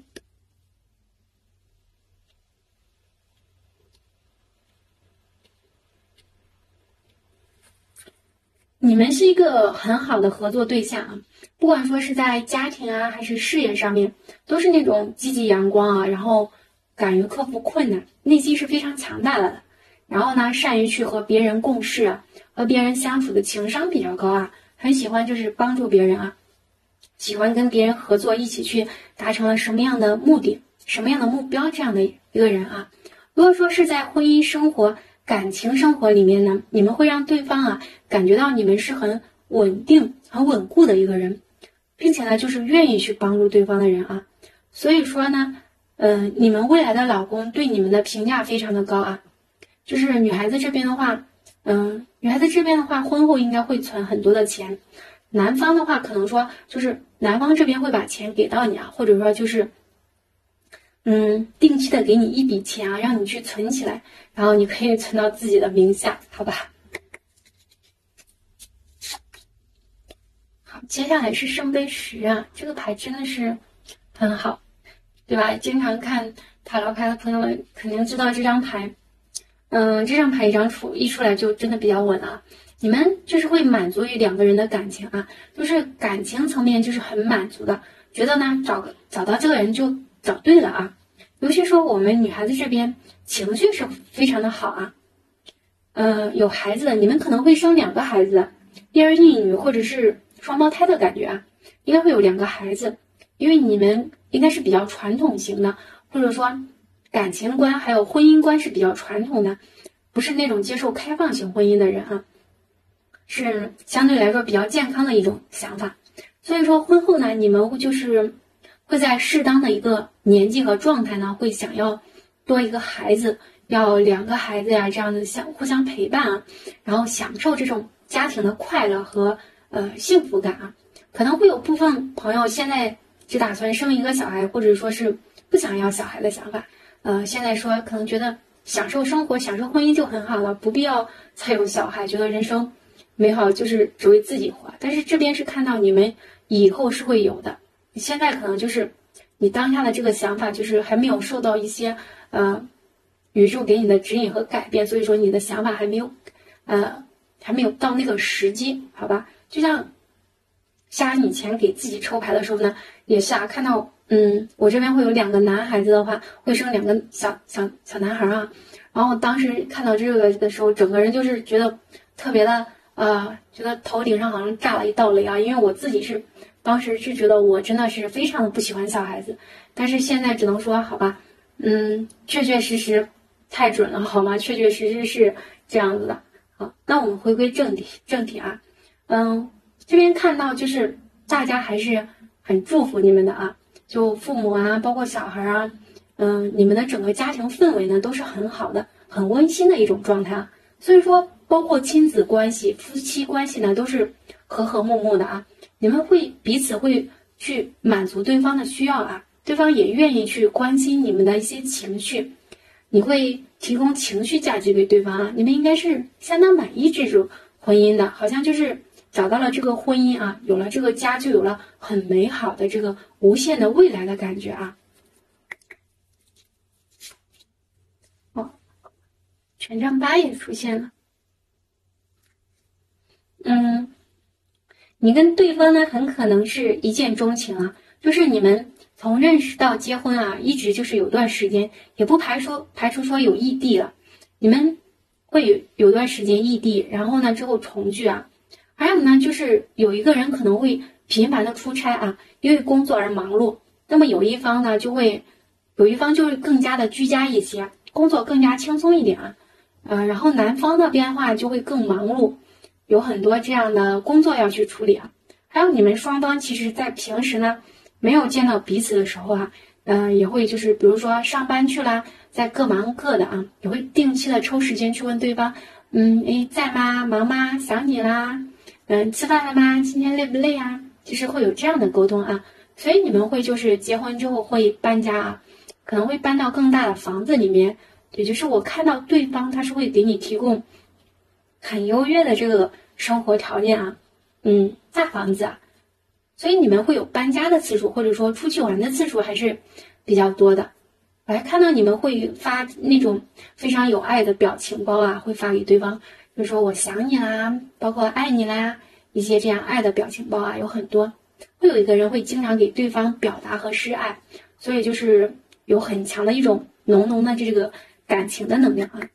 Speaker 2: 你们是一个很好的合作对象啊，不管说是在家庭啊还是事业上面，都是那种积极阳光啊，然后敢于克服困难，内心是非常强大的。然后呢，善于去和别人共事啊，和别人相处的情商比较高啊，很喜欢就是帮助别人啊，喜欢跟别人合作，一起去达成了什么样的目的、什么样的目标这样的一个人啊。如果说是在婚姻生活、感情生活里面呢，你们会让对方啊感觉到你们是很稳定、很稳固的一个人，并且呢，就是愿意去帮助对方的人啊。所以说呢，呃，你们未来的老公对你们的评价非常的高啊。就是女孩子这边的话，嗯、呃，女孩子这边的话，婚后应该会存很多的钱。男方的话，可能说就是男方这边会把钱给到你啊，或者说就是，嗯，定期的给你一笔钱啊，让你去存起来，然后你可以存到自己的名下，好吧？好， 接下来是圣杯十啊，这个牌真的是很好，对吧？经常看塔罗牌的朋友们肯定知道这张牌，嗯，这张牌一张出一出来就真的比较稳啊。你们就是会满足于两个人的感情啊，就是感情层面就是很满足的，觉得呢找个找到这个人就找对了啊。尤其说我们女孩子这边情绪是非常的好啊，呃，有孩子的你们可能会生两个孩子，一儿一女或者是双胞胎的感觉啊，应该会有两个孩子，因为你们应该是比较传统型的，或者说感情观还有婚姻观是比较传统的，不是那种接受开放型婚姻的人啊，是相对来说比较健康的一种想法。所以说婚后呢，你们就是会在适当的一个年纪和状态呢，会想要多一个孩子，要两个孩子呀，这样子相互相陪伴啊，然后享受这种家庭的快乐和呃幸福感啊。可能会有部分朋友现在只打算生一个小孩，或者说是不想要小孩的想法，呃，现在说可能觉得享受生活、享受婚姻就很好了，不必要再有小孩，觉得人生美好就是只为自己活。但是这边是看到你们以后是会有的，现在可能就是你当下的这个想法就是还没有受到一些呃宇宙给你的指引和改变，所以说你的想法还没有呃还没有到那个时机，好吧？就像夏以前给自己抽牌的时候呢，也是啊，看到嗯我这边会有两个男孩子的话，会生两个小小小男孩啊，然后当时看到这个的时候，整个人就是觉得特别的呃觉得头顶上好像炸了一道雷啊，因为我自己是当时是觉得我真的是非常的不喜欢小孩子，但是现在只能说好吧，嗯，确确实实太准了，好吗？确确实实是这样子的。好，那我们回归正题，正题啊，嗯，这边看到就是大家还是很祝福你们的啊，就父母啊，包括小孩啊，嗯，你们的整个家庭氛围呢都是很好的，很温馨的一种状态啊。所以说，包括亲子关系、夫妻关系呢，都是和和睦睦的啊。你们会彼此会去满足对方的需要啊，对方也愿意去关心你们的一些情绪，你会提供情绪价值给对方啊。你们应该是相当满意这种婚姻的，好像就是找到了这个婚姻啊，有了这个家，就有了很美好的这个无限的未来的感觉啊。哦，权杖八也出现了，嗯。你跟对方呢，很可能是一见钟情啊，就是你们从认识到结婚啊，一直就是有段时间，也不排除排除说有异地了，你们会有有段时间异地，然后呢之后重聚啊，还有呢就是有一个人可能会频繁的出差啊，因为工作而忙碌，那么有一方呢就会有一方就会更加的居家一些，工作更加轻松一点啊，呃，然后男方那边的话就会更忙碌。有很多这样的工作要去处理啊，还有你们双方其实在平时呢没有见到彼此的时候啊，嗯、呃，也会就是比如说上班去啦，在各忙各的啊，也会定期的抽时间去问对方，嗯，诶，在吗？忙吗？想你啦，嗯，吃饭了吗？今天累不累啊？其实会有这样的沟通啊，所以你们会就是结婚之后会搬家啊，可能会搬到更大的房子里面，也就是我看到对方他是会给你提供很优越的这个生活条件啊，嗯，大房子啊，所以你们会有搬家的次数，或者说出去玩的次数还是比较多的。我还看到你们会发那种非常有爱的表情包啊，会发给对方，比如说我想你啦，包括爱你啦，一些这样爱的表情包啊，有很多。会有一个人会经常给对方表达和示爱，所以就是有很强的一种浓浓的这个感情的能量啊。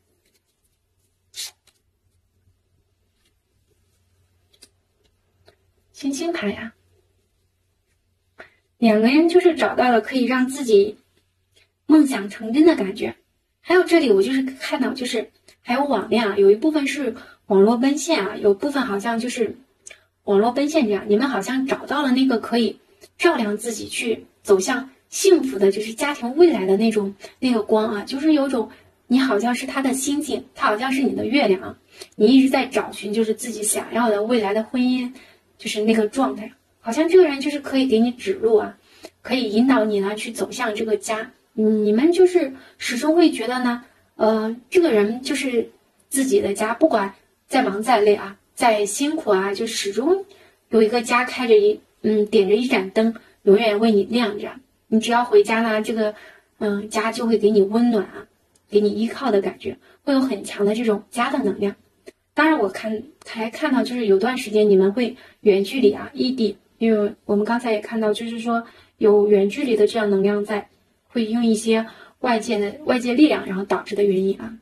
Speaker 2: 星星牌呀、啊，两个人就是找到了可以让自己梦想成真的感觉。还有这里我就是看到就是还有网恋啊，有一部分是网络奔现啊，有部分好像就是网络奔现这样，你们好像找到了那个可以照亮自己去走向幸福的就是家庭未来的那种那个光啊，就是有种你好像是他的星星，他好像是你的月亮啊，你一直在找寻就是自己想要的未来的婚姻就是那个状态，好像这个人就是可以给你指路啊，可以引导你呢去走向这个家。嗯，你们就是始终会觉得呢，呃，这个人就是自己的家，不管再忙再累啊，再辛苦啊，就始终有一个家开着一嗯点着一盏灯，永远为你亮着。你只要回家呢，这个嗯家就会给你温暖啊，给你依靠的感觉，会有很强的这种家的能量。当然，我看还看到就是有段时间你们会远距离啊异地，因为我们刚才也看到，就是说有远距离的这样能量在，会用一些外界的外界力量，然后导致的原因啊。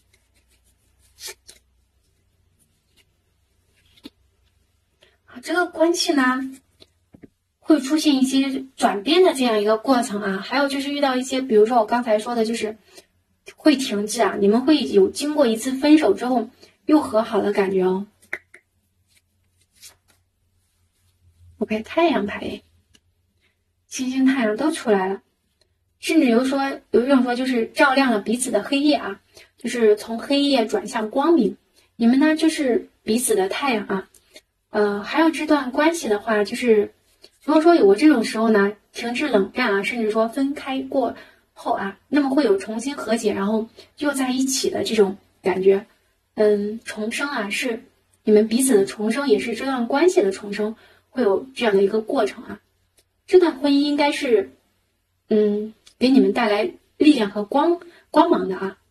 Speaker 2: 这个关系呢，会出现一些转变的这样一个过程啊，还有就是遇到一些，比如说我刚才说的，就是会停滞啊，你们会有经过一次分手之后又和好的感觉哦。OK， 太阳牌，星星、太阳都出来了，甚至有说有一种说就是照亮了彼此的黑夜啊，就是从黑夜转向光明，你们呢就是彼此的太阳啊。呃，还有这段关系的话，就是如果说有过这种时候呢，停止冷战啊，甚至说分开过后啊，那么会有重新和解，然后又在一起的这种感觉。嗯，重生啊，是你们彼此的重生，也是这段关系的重生，会有这样的一个过程啊。这段婚姻应该是，嗯，给你们带来力量和光光芒的啊。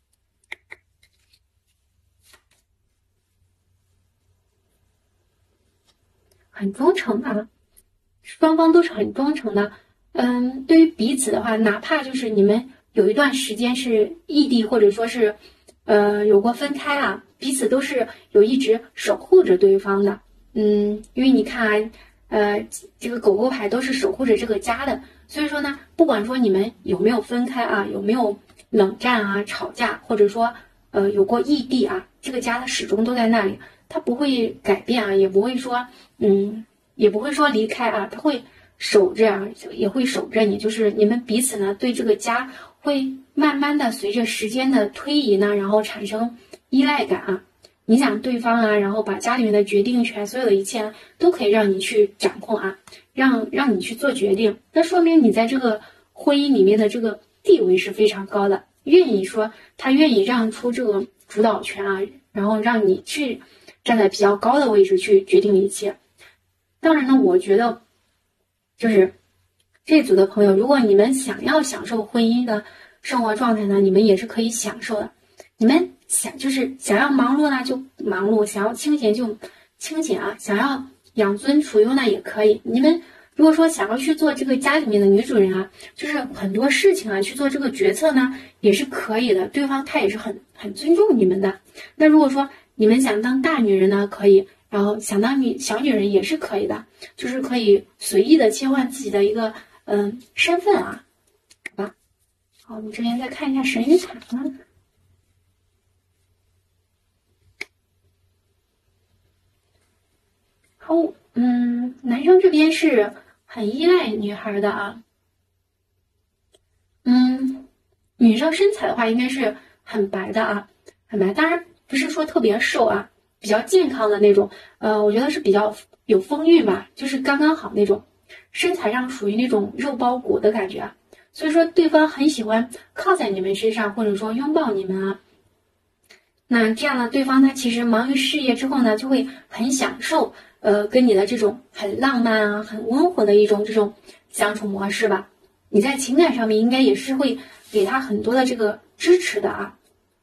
Speaker 2: 很忠诚啊，双方都是很忠诚的。嗯，对于彼此的话，哪怕就是你们有一段时间是异地，或者说是，呃，有过分开啊，彼此都是有一直守护着对方的。嗯，因为你看啊，呃，这个狗狗牌都是守护着这个家的，所以说呢，不管说你们有没有分开啊，有没有冷战啊、吵架，或者说呃有过异地啊，这个家它始终都在那里。他不会改变啊，也不会说，嗯，也不会说离开啊，他会守着啊，也会守着你。就是你们彼此呢，对这个家会慢慢的随着时间的推移呢，然后产生依赖感啊，影响对方啊，然后把家里面的决定权，所有的一切都可以让你去掌控啊，让让你去做决定。那说明你在这个婚姻里面的这个地位是非常高的，愿意说他愿意让出这个主导权啊，然后让你去站在比较高的位置去决定一切。当然呢，我觉得就是这组的朋友，如果你们想要享受婚姻的生活状态呢，你们也是可以享受的。你们想就是想要忙碌呢就忙碌，想要清闲就清闲啊，想要养尊处优呢也可以。你们如果说想要去做这个家里面的女主人啊，就是很多事情啊去做这个决策呢也是可以的，对方他也是很很尊重你们的。那如果说你们想当大女人呢，可以，然后想当女小女人也是可以的，就是可以随意的切换自己的一个嗯身份啊，好吧？好，我们这边再看一下神谕卡啊。好，嗯，男生这边是很依赖女孩的啊，嗯，女生身材的话应该是很白的啊，很白，当然不是说特别瘦啊。比较健康的那种，呃，我觉得是比较有风韵吧，就是刚刚好那种，身材上属于那种肉包骨的感觉啊，所以说对方很喜欢靠在你们身上，或者说拥抱你们啊。那这样呢，对方他其实忙于事业之后呢，就会很享受，呃，跟你的这种很浪漫啊、很温和的一种这种相处模式吧。你在情感上面应该也是会给他很多的这个支持的啊。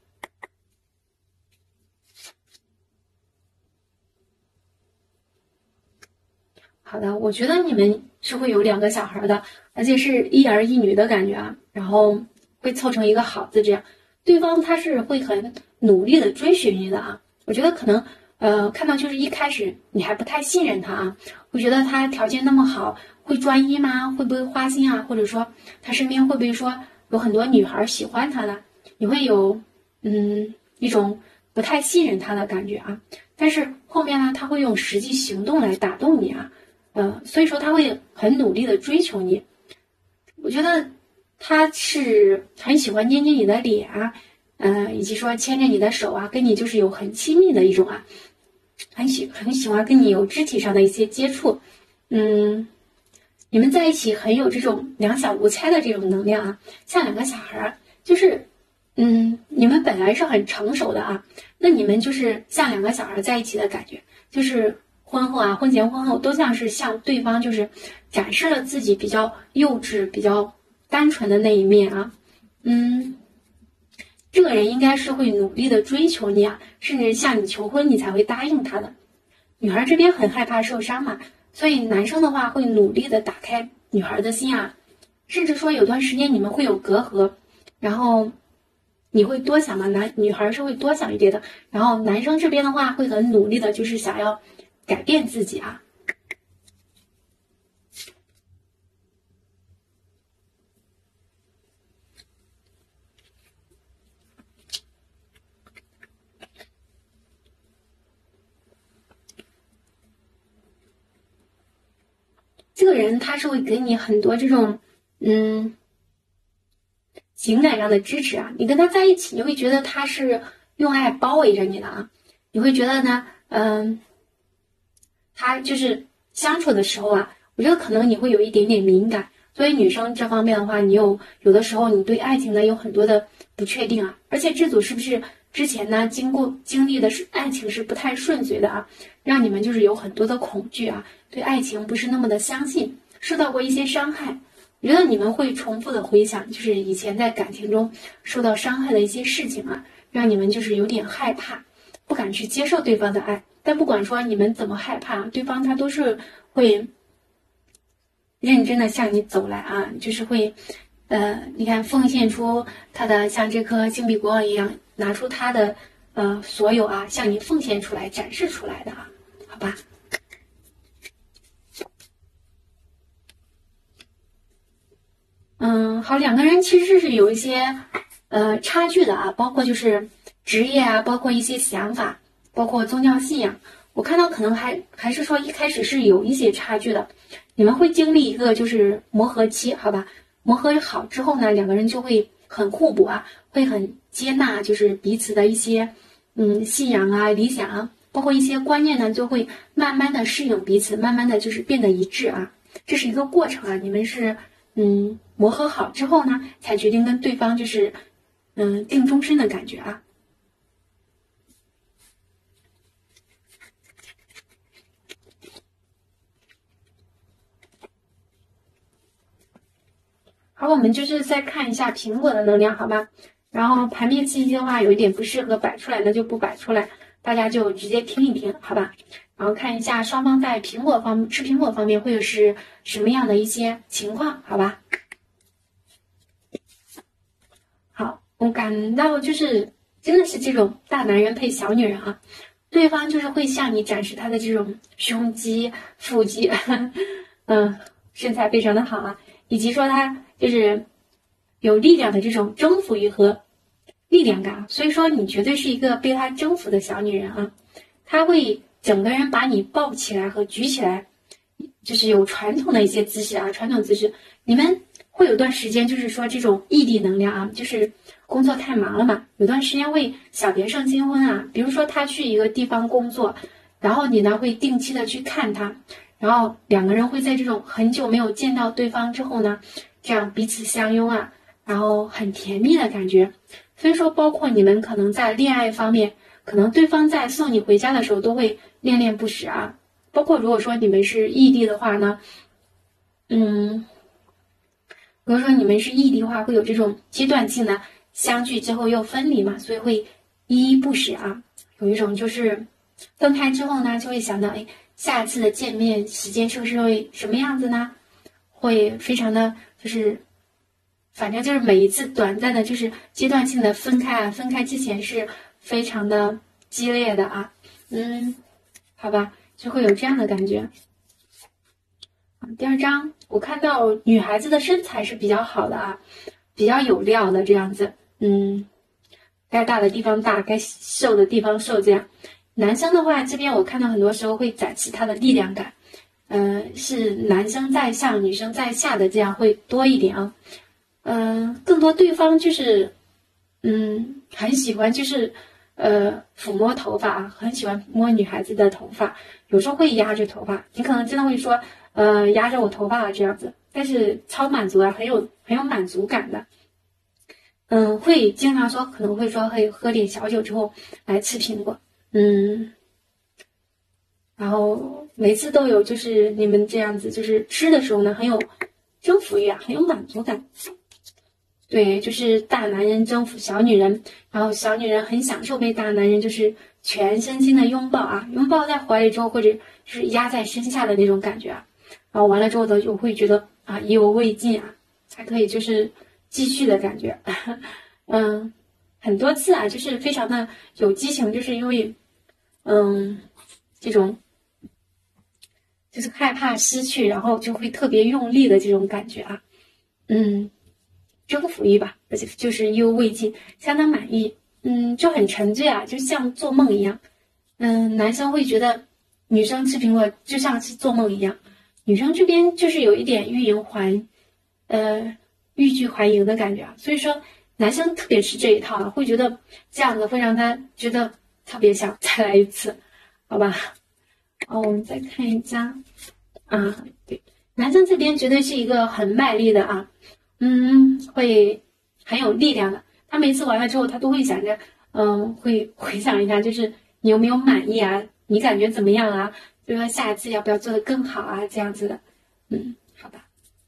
Speaker 2: 好的，我觉得你们是会有两个小孩的，而且是一儿一女的感觉啊，然后会凑成一个好字这样。对方他是会很努力的追寻你的啊，我觉得可能呃看到就是一开始你还不太信任他啊，会觉得他条件那么好，会专一吗？会不会花心啊？或者说他身边会不会说有很多女孩喜欢他的？你会有嗯一种不太信任他的感觉啊。但是后面呢，他会用实际行动来打动你啊。呃，所以说他会很努力的追求你，我觉得他是很喜欢捏捏你的脸啊，呃，以及说牵着你的手啊，跟你就是有很亲密的一种啊，很喜很喜欢跟你有肢体上的一些接触，嗯，你们在一起很有这种两小无猜的这种能量啊，像两个小孩儿，就是嗯，你们本来是很成熟的啊，那你们就是像两个小孩在一起的感觉，就是婚后啊，婚前婚后都像是向对方就是展示了自己比较幼稚、比较单纯的那一面啊。嗯，这个人应该是会努力的追求你啊，甚至向你求婚，你才会答应他的。女孩这边很害怕受伤嘛，所以男生的话会努力的打开女孩的心啊，甚至说有段时间你们会有隔阂，然后你会多想嘛，男女孩是会多想一点的，然后男生这边的话会很努力的，就是想要改变自己啊。这个人他是会给你很多这种嗯情感上的支持啊，你跟他在一起，你会觉得他是用爱包围着你的啊，你会觉得呢，嗯，他就是相处的时候啊，我觉得可能你会有一点点敏感，所以女生这方面的话，你有有的时候你对爱情呢有很多的不确定啊，而且这组是不是之前呢经过经历的是爱情是不太顺遂的啊，让你们就是有很多的恐惧啊，对爱情不是那么的相信，受到过一些伤害。我觉得你们会重复的回想，就是以前在感情中受到伤害的一些事情啊，让你们就是有点害怕，不敢去接受对方的爱。但不管说你们怎么害怕，对方他都是会认真的向你走来啊，就是会，呃，你看奉献出他的像这颗金币国王一样，拿出他的呃所有啊，向你奉献出来，展示出来的啊，好吧。嗯，好，两个人其实是有一些呃差距的啊，包括就是职业啊，包括一些想法，包括宗教信仰。我看到可能还还是说一开始是有一些差距的，你们会经历一个就是磨合期，好吧？磨合好之后呢，两个人就会很互补啊，会很接纳就是彼此的一些嗯信仰啊、理想啊，包括一些观念呢，就会慢慢的适应彼此，慢慢的就是变得一致啊。这是一个过程啊，你们是嗯磨合好之后呢，才决定跟对方就是嗯定终身的感觉啊。好，我们就是再看一下苹果的能量，好吗？然后盘面信息的话，有一点不适合摆出来的就不摆出来，大家就直接听一听，好吧？然后看一下双方在苹果方吃苹果方面会有是什么样的一些情况，好吧？好，我感到就是真的是这种大男人配小女人啊，对方就是会向你展示他的这种胸肌、腹肌，嗯，身材非常的好啊，以及说他就是有力量的这种征服欲和力量感，所以说你绝对是一个被他征服的小女人啊，他会整个人把你抱起来和举起来，就是有传统的一些姿势啊，传统姿势，你们会有段时间就是说这种异地能量啊，就是工作太忙了嘛，有段时间会小别胜新婚啊，比如说他去一个地方工作，然后你呢会定期的去看他，然后两个人会在这种很久没有见到对方之后呢，这样彼此相拥啊，然后很甜蜜的感觉。所以说，包括你们可能在恋爱方面，可能对方在送你回家的时候都会恋恋不舍啊。包括如果说你们是异地的话呢，嗯，如果说你们是异地的话，会有这种阶段性的相聚之后又分离嘛，所以会依依不舍啊。有一种就是分开之后呢，就会想到，哎，下一次的见面时间是不是会什么样子呢？会非常的就是。反正就是每一次短暂的，就是阶段性的分开啊，分开之前是非常的激烈的啊，嗯，好吧，就会有这样的感觉。第二章，我看到女孩子的身材是比较好的啊，比较有料的这样子，嗯，该大的地方大，该瘦的地方瘦，这样。男生的话，这边我看到很多时候会展示他的力量感，嗯、呃，是男生在上，女生在下的，这样会多一点啊。嗯、呃，更多对方就是，嗯，很喜欢就是，呃，抚摸头发，很喜欢摸女孩子的头发，有时候会压着头发，你可能真的会说，呃，压着我头发啊这样子，但是超满足啊，很有很有满足感的。嗯，会经常说，可能会说会喝点小酒之后来吃苹果，嗯，然后每次都有就是你们这样子，就是吃的时候呢，很有征服欲啊，很有满足感。对，就是大男人征服小女人，然后小女人很享受被大男人就是全身心的拥抱啊，拥抱在怀里之后，或者就是压在身下的那种感觉啊。然后完了之后呢，就会觉得啊意犹未尽啊，还可以就是继续的感觉。嗯，很多次啊，就是非常的有激情，就是因为嗯这种就是害怕失去，然后就会特别用力的这种感觉啊。嗯。征服欲吧，而且就是意犹未尽，相当满意，嗯，就很沉醉啊，就像做梦一样。嗯，男生会觉得女生吃苹果就像是做梦一样，女生这边就是有一点欲迎还，呃，欲拒还迎的感觉啊。所以说，男生特别吃这一套啊，会觉得这样子会让他觉得特别想再来一次，好吧？哦，我们再看一下啊，对，男生这边绝对是一个很卖力的啊。嗯，会很有力量的。他每次完了之后，他都会想着，嗯，会回想一下，就是你有没有满意啊？你感觉怎么样啊？就说下一次要不要做得更好啊？这样子的，嗯，好吧。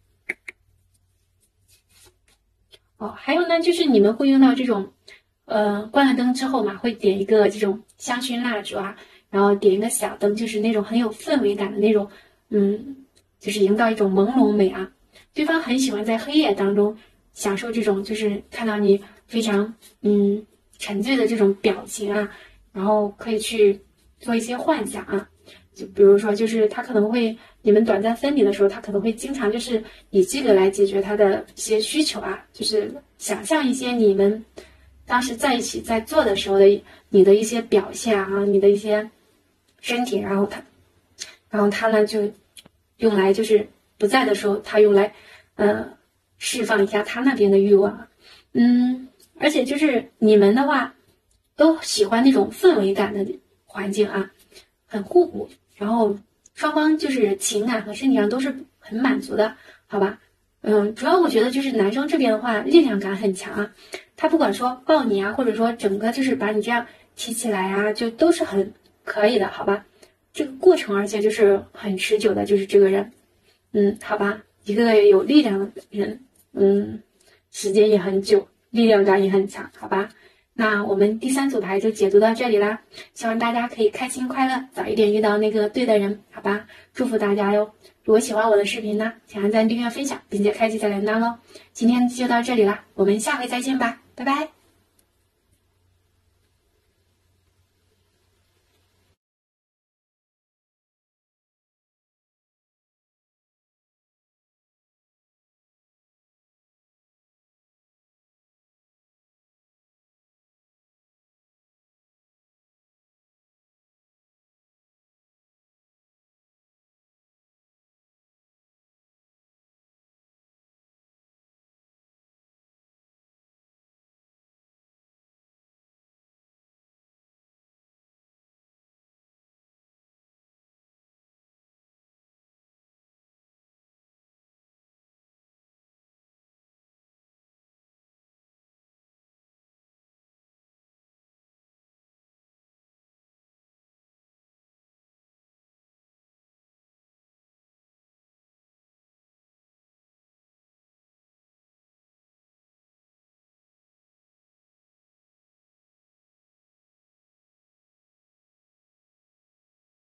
Speaker 2: 哦，还有呢，就是你们会用到这种，呃，关了灯之后嘛，会点一个这种香薰蜡烛啊，然后点一个小灯，就是那种很有氛围感的那种，嗯，就是营造一种朦胧美啊。对方很喜欢在黑夜当中享受这种，就是看到你非常嗯沉醉的这种表情啊，然后可以去做一些幻想啊，就比如说，就是他可能会你们短暂分离的时候，他可能会经常就是以这个来解决他的一些需求啊，就是想象一些你们当时在一起在做的时候的你的一些表现啊，你的一些身体，然后他，然后他呢就用来就是不在的时候，他用来。呃，释放一下他那边的欲望，嗯，而且就是你们的话，都喜欢那种氛围感的环境啊，很互补，然后双方就是情感和身体上都是很满足的，好吧？嗯，主要我觉得就是男生这边的话，力量感很强啊，他不管说抱你啊，或者说整个就是把你这样提起来啊，就都是很可以的，好吧？这个过程而且就是很持久的，就是这个人，嗯，好吧？一个有力量的人，嗯，时间也很久，力量感也很强，好吧？那我们第三组牌就解读到这里啦，希望大家可以开心快乐，早一点遇到那个对的人，好吧？祝福大家哟！如果喜欢我的视频呢，请按赞、订阅、分享，并且开启小铃铛哦。今天就到这里啦，我们下回再见吧，拜拜。